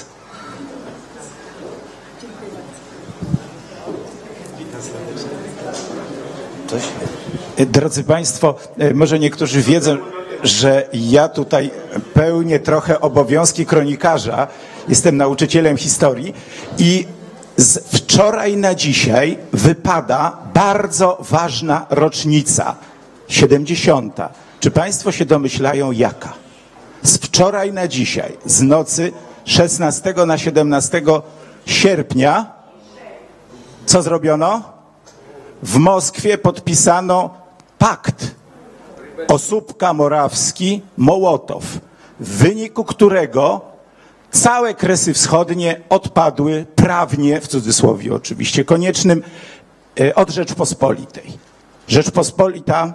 Coś? Drodzy Państwo, może niektórzy wiedzą, że ja tutaj pełnię trochę obowiązki kronikarza. Jestem nauczycielem historii i z wczoraj na dzisiaj wypada bardzo ważna rocznica, siedemdziesiąta. Czy Państwo się domyślają jaka? Z wczoraj na dzisiaj, z nocy szesnastego na siedemnastego sierpnia, co zrobiono? W Moskwie podpisano pakt Osóbka-Morawski-Mołotow, w wyniku którego całe Kresy Wschodnie odpadły prawnie, w cudzysłowie oczywiście koniecznym, od Rzeczpospolitej. Rzeczpospolita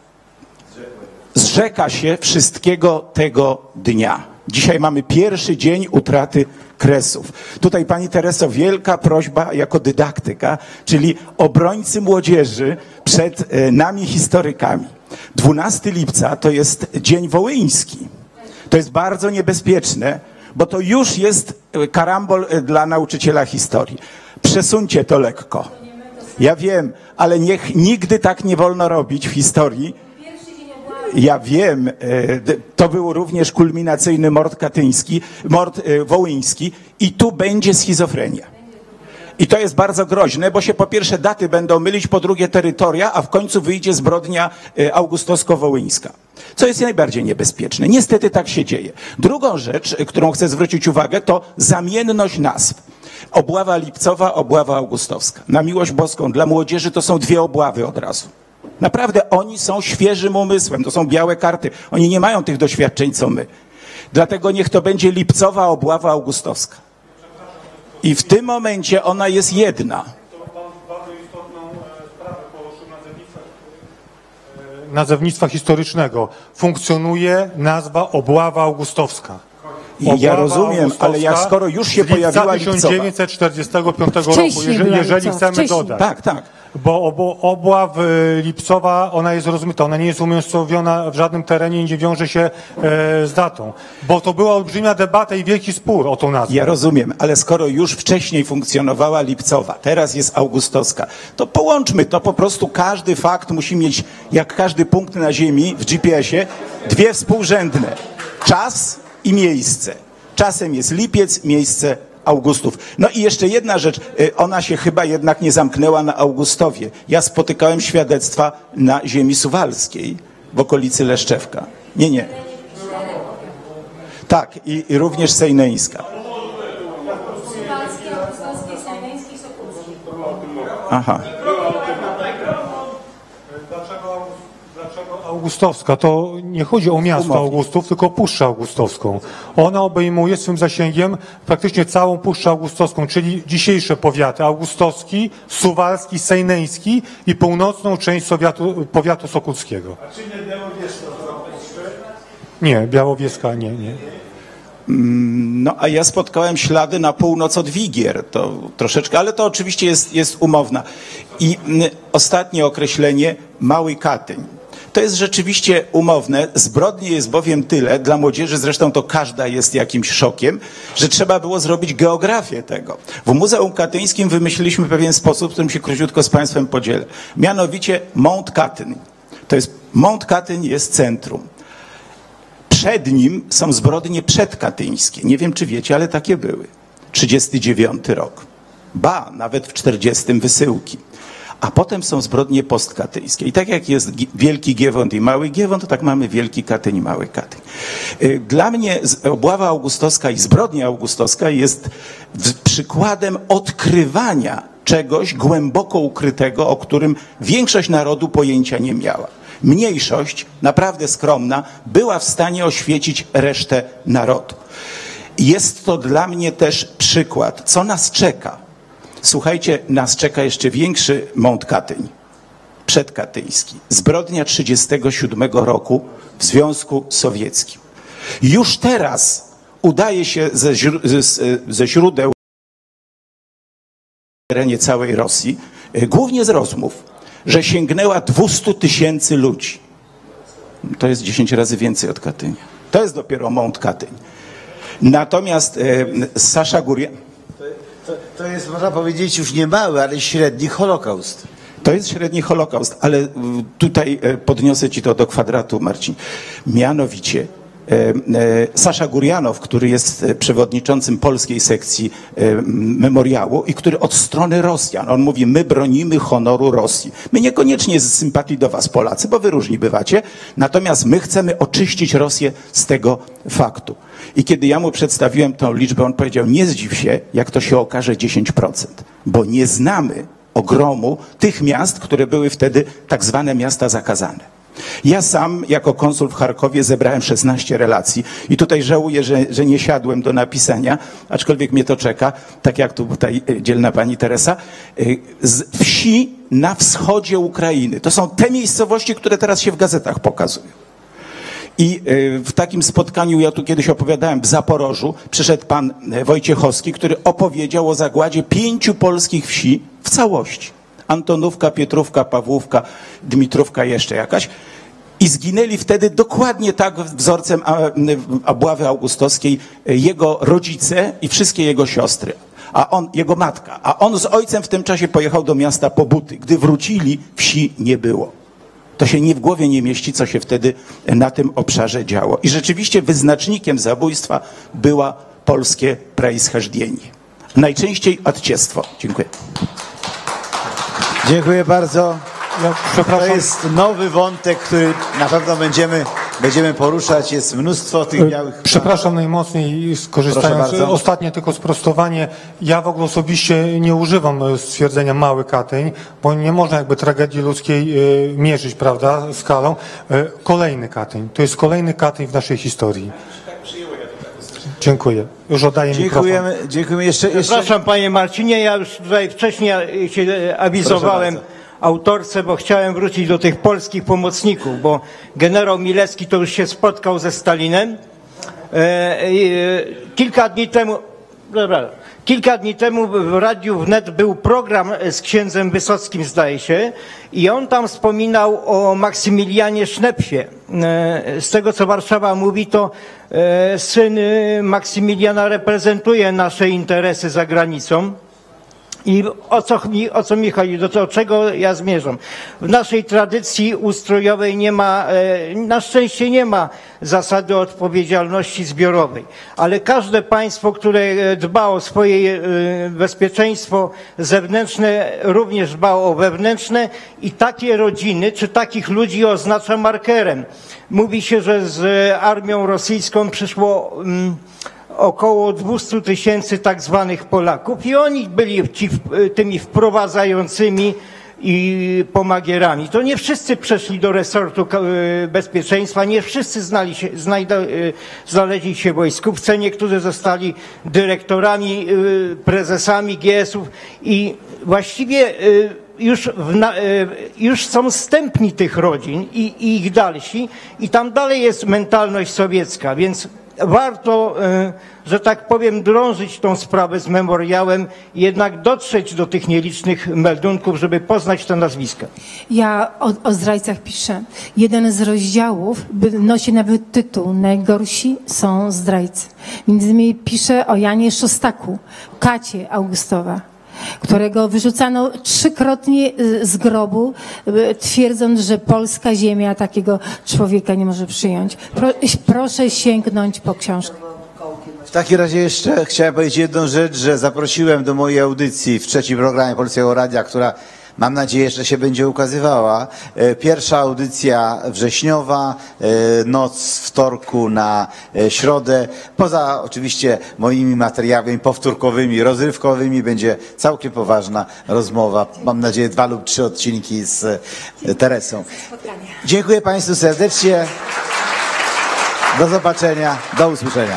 zrzeka się wszystkiego tego dnia. Dzisiaj mamy pierwszy dzień utraty Kresów. Tutaj pani Tereso, wielka prośba jako dydaktyka, czyli obrońcy młodzieży przed nami historykami. dwunastego lipca to jest Dzień Wołyński. To jest bardzo niebezpieczne, bo to już jest karambol dla nauczyciela historii. Przesuńcie to lekko. Ja wiem, ale niech nigdy tak nie wolno robić w historii. Ja wiem, to był również kulminacyjny mord katyński, mord wołyński i tu będzie schizofrenia. I to jest bardzo groźne, bo się po pierwsze daty będą mylić, po drugie terytoria, a w końcu wyjdzie zbrodnia augustowsko-wołyńska. Co jest najbardziej niebezpieczne. Niestety tak się dzieje. Drugą rzecz, którą chcę zwrócić uwagę, to zamienność nazw. Obława lipcowa, obława augustowska. Na miłość boską, dla młodzieży to są dwie obławy od razu. Naprawdę oni są świeżym umysłem, to są białe karty. Oni nie mają tych doświadczeń, co my. Dlatego niech to będzie lipcowa obława augustowska. I w tym momencie ona jest jedna. Bardzo istotną sprawę poruszył nazewnictwa historycznego. Funkcjonuje nazwa obława augustowska. I ja rozumiem, ale jak skoro już się pojawiła lipcowa. tysiąc dziewięćset czterdziestego piątego roku, jeżeli, jeżeli chcemy wcześniej. dodać. Tak, tak. Bo obo, obław lipcowa, ona jest rozmyta, ona nie jest umiejscowiona w żadnym terenie i nie wiąże się e, z datą. Bo to była olbrzymia debata i wielki spór o tą nazwę. Ja rozumiem, ale skoro już wcześniej funkcjonowała lipcowa, teraz jest augustowska, to połączmy to, po prostu każdy fakt musi mieć, jak każdy punkt na ziemi w G P S-ie, dwie współrzędne. Czas i miejsce. Czasem jest lipiec, miejsce Augustów. No i jeszcze jedna rzecz, ona się chyba jednak nie zamknęła na Augustowie. Ja spotykałem świadectwa na ziemi suwalskiej, w okolicy Leszczewka. Nie, nie. Tak, i, i również sejneńska. Aha. Augustowska, to nie chodzi o miasto Augustów, tylko Puszczę Augustowską. Ona obejmuje swym zasięgiem praktycznie całą Puszczę Augustowską, czyli dzisiejsze powiaty Augustowski, Suwalski, Sejneński i północną część Sowiatu, powiatu sokółskiego. A czy nie Białowieska to Puszczę? Nie, Białowieska nie, nie. No a ja spotkałem ślady na północ od Wigier, to troszeczkę, ale to oczywiście jest, jest umowna. I m, ostatnie określenie, Mały Katyń. To jest rzeczywiście umowne. Zbrodni jest bowiem tyle, dla młodzieży zresztą to każda jest jakimś szokiem, że trzeba było zrobić geografię tego. W Muzeum Katyńskim wymyśliliśmy pewien sposób, w którym się króciutko z Państwem podzielę. Mianowicie Mount Katyń. To jest, Mount Katyń jest centrum. Przed nim są zbrodnie przedkatyńskie. Nie wiem, czy wiecie, ale takie były. trzydziesty dziewiąty rok. Ba, nawet w czterdziestym wysyłki. A potem są zbrodnie postkatyńskie. I tak jak jest Wielki Giewont i Mały Giewont, to tak mamy Wielki Katyń i Mały Katyń. Dla mnie obława augustowska i zbrodnia augustowska jest przykładem odkrywania czegoś głęboko ukrytego, o którym większość narodu pojęcia nie miała. Mniejszość, naprawdę skromna, była w stanie oświecić resztę narodu. Jest to dla mnie też przykład, co nas czeka. Słuchajcie, nas czeka jeszcze większy Mount Katyń, przedkatyński. Zbrodnia trzydziestego siódmego roku w Związku Sowieckim. Już teraz udaje się ze, ze, ze źródeł w terenie całej Rosji, głównie z rozmów, że sięgnęła dwieście tysięcy ludzi. To jest dziesięć razy więcej od Katynia. To jest dopiero Mount Katyń. Natomiast e, Sasza Gurian... To, to jest, można powiedzieć, już nie mały, ale średni Holokaust. To jest średni Holokaust, ale tutaj podniosę ci to do kwadratu, Marcin. Mianowicie Sasza Gurjanow, który jest przewodniczącym polskiej sekcji memoriału i który od strony Rosjan, on mówi, my bronimy honoru Rosji. My niekoniecznie z sympatii do was, Polacy, bo wy różni bywacie, natomiast my chcemy oczyścić Rosję z tego faktu. I kiedy ja mu przedstawiłem tą liczbę, on powiedział, nie zdziw się, jak to się okaże dziesięć procent, bo nie znamy ogromu tych miast, które były wtedy tak zwane miasta zakazane. Ja sam jako konsul w Charkowie zebrałem szesnaście relacji i tutaj żałuję, że, że nie siadłem do napisania, aczkolwiek mnie to czeka, tak jak tu tutaj dzielna pani Teresa, z wsi na wschodzie Ukrainy. To są te miejscowości, które teraz się w gazetach pokazują. I w takim spotkaniu, ja tu kiedyś opowiadałem, w Zaporożu przyszedł pan Wojciechowski, który opowiedział o zagładzie pięciu polskich wsi w całości. Antonówka, Pietrówka, Pawłówka, Dmitrówka, jeszcze jakaś. I zginęli wtedy dokładnie tak wzorcem obławy augustowskiej jego rodzice i wszystkie jego siostry. A on, jego matka. A on z ojcem w tym czasie pojechał do miasta po buty. Gdy wrócili, wsi nie było. To się nie w głowie nie mieści, co się wtedy na tym obszarze działo. I rzeczywiście wyznacznikiem zabójstwa była polskie preisхождение. Najczęściej odciestwo. Dziękuję. Dziękuję bardzo. Ja, przepraszam. To jest nowy wątek, który na pewno będziemy, będziemy poruszać. Jest mnóstwo tych białych... Przepraszam najmocniej, skorzystając. Ostatnie tylko sprostowanie. Ja w ogóle osobiście nie używam stwierdzenia mały Katyń, bo nie można jakby tragedii ludzkiej y, mierzyć, prawda, skalą. Y, kolejny Katyń. To jest kolejny Katyń w naszej historii. Dziękuję. Już oddaję dziękujemy, mikrofon. Dziękujemy. Jeszcze, jeszcze... Przepraszam panie Marcinie, ja już tutaj wcześniej się awizowałem autorce, bo chciałem wrócić do tych polskich pomocników, bo generał Milewski to już się spotkał ze Stalinem. Kilka dni temu, dobra, kilka dni temu w Radiu Wnet był program z księdzem Wysockim, zdaje się, i on tam wspominał o Maksymilianie Sznepsie. Z tego, co Warszawa mówi, to syn Maksymiliana reprezentuje nasze interesy za granicą. I o co mi, o co mi chodzi, do, do czego ja zmierzam? W naszej tradycji ustrojowej nie ma, na szczęście nie ma zasady odpowiedzialności zbiorowej, ale każde państwo, które dba o swoje bezpieczeństwo zewnętrzne, również dba o wewnętrzne i takie rodziny, czy takich ludzi oznacza markerem. Mówi się, że z armią rosyjską przyszło około dwieście tysięcy tak zwanych Polaków i oni byli ci, tymi wprowadzającymi i pomagierami. To nie wszyscy przeszli do resortu bezpieczeństwa, nie wszyscy znali się, znajda, znaleźli się wojskówce, niektórzy zostali dyrektorami, prezesami G S ów i właściwie już, w, już są zstępni tych rodzin i, i ich dalsi i tam dalej jest mentalność sowiecka, więc warto, że tak powiem, drążyć tą sprawę z memoriałem i jednak dotrzeć do tych nielicznych meldunków, żeby poznać te nazwiska. Ja o, o zdrajcach piszę. Jeden z rozdziałów nosi nawet tytuł Najgorsi są zdrajcy. Między innymi piszę o Janie Szostaku, Kacie Augustowa, którego wyrzucano trzykrotnie z grobu, twierdząc, że polska ziemia takiego człowieka nie może przyjąć. Pro, proszę sięgnąć po książkę. W takim razie jeszcze chciałem powiedzieć jedną rzecz, że zaprosiłem do mojej audycji w trzecim programie Polskiego Radia, która mam nadzieję, że się będzie ukazywała. Pierwsza audycja wrześniowa, noc z wtorku na środę. Poza oczywiście moimi materiałami powtórkowymi, rozrywkowymi będzie całkiem poważna rozmowa. Mam nadzieję dwa lub trzy odcinki z Teresą. Dziękuję Państwu serdecznie. Do zobaczenia. Do usłyszenia.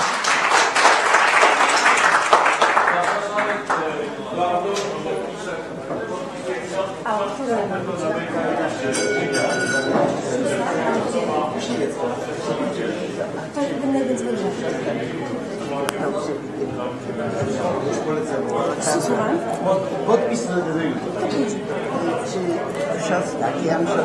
Podpis do siostra, ja muszę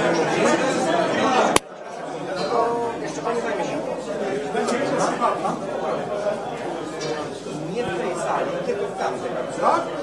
Jeszcze pani tamtym, no?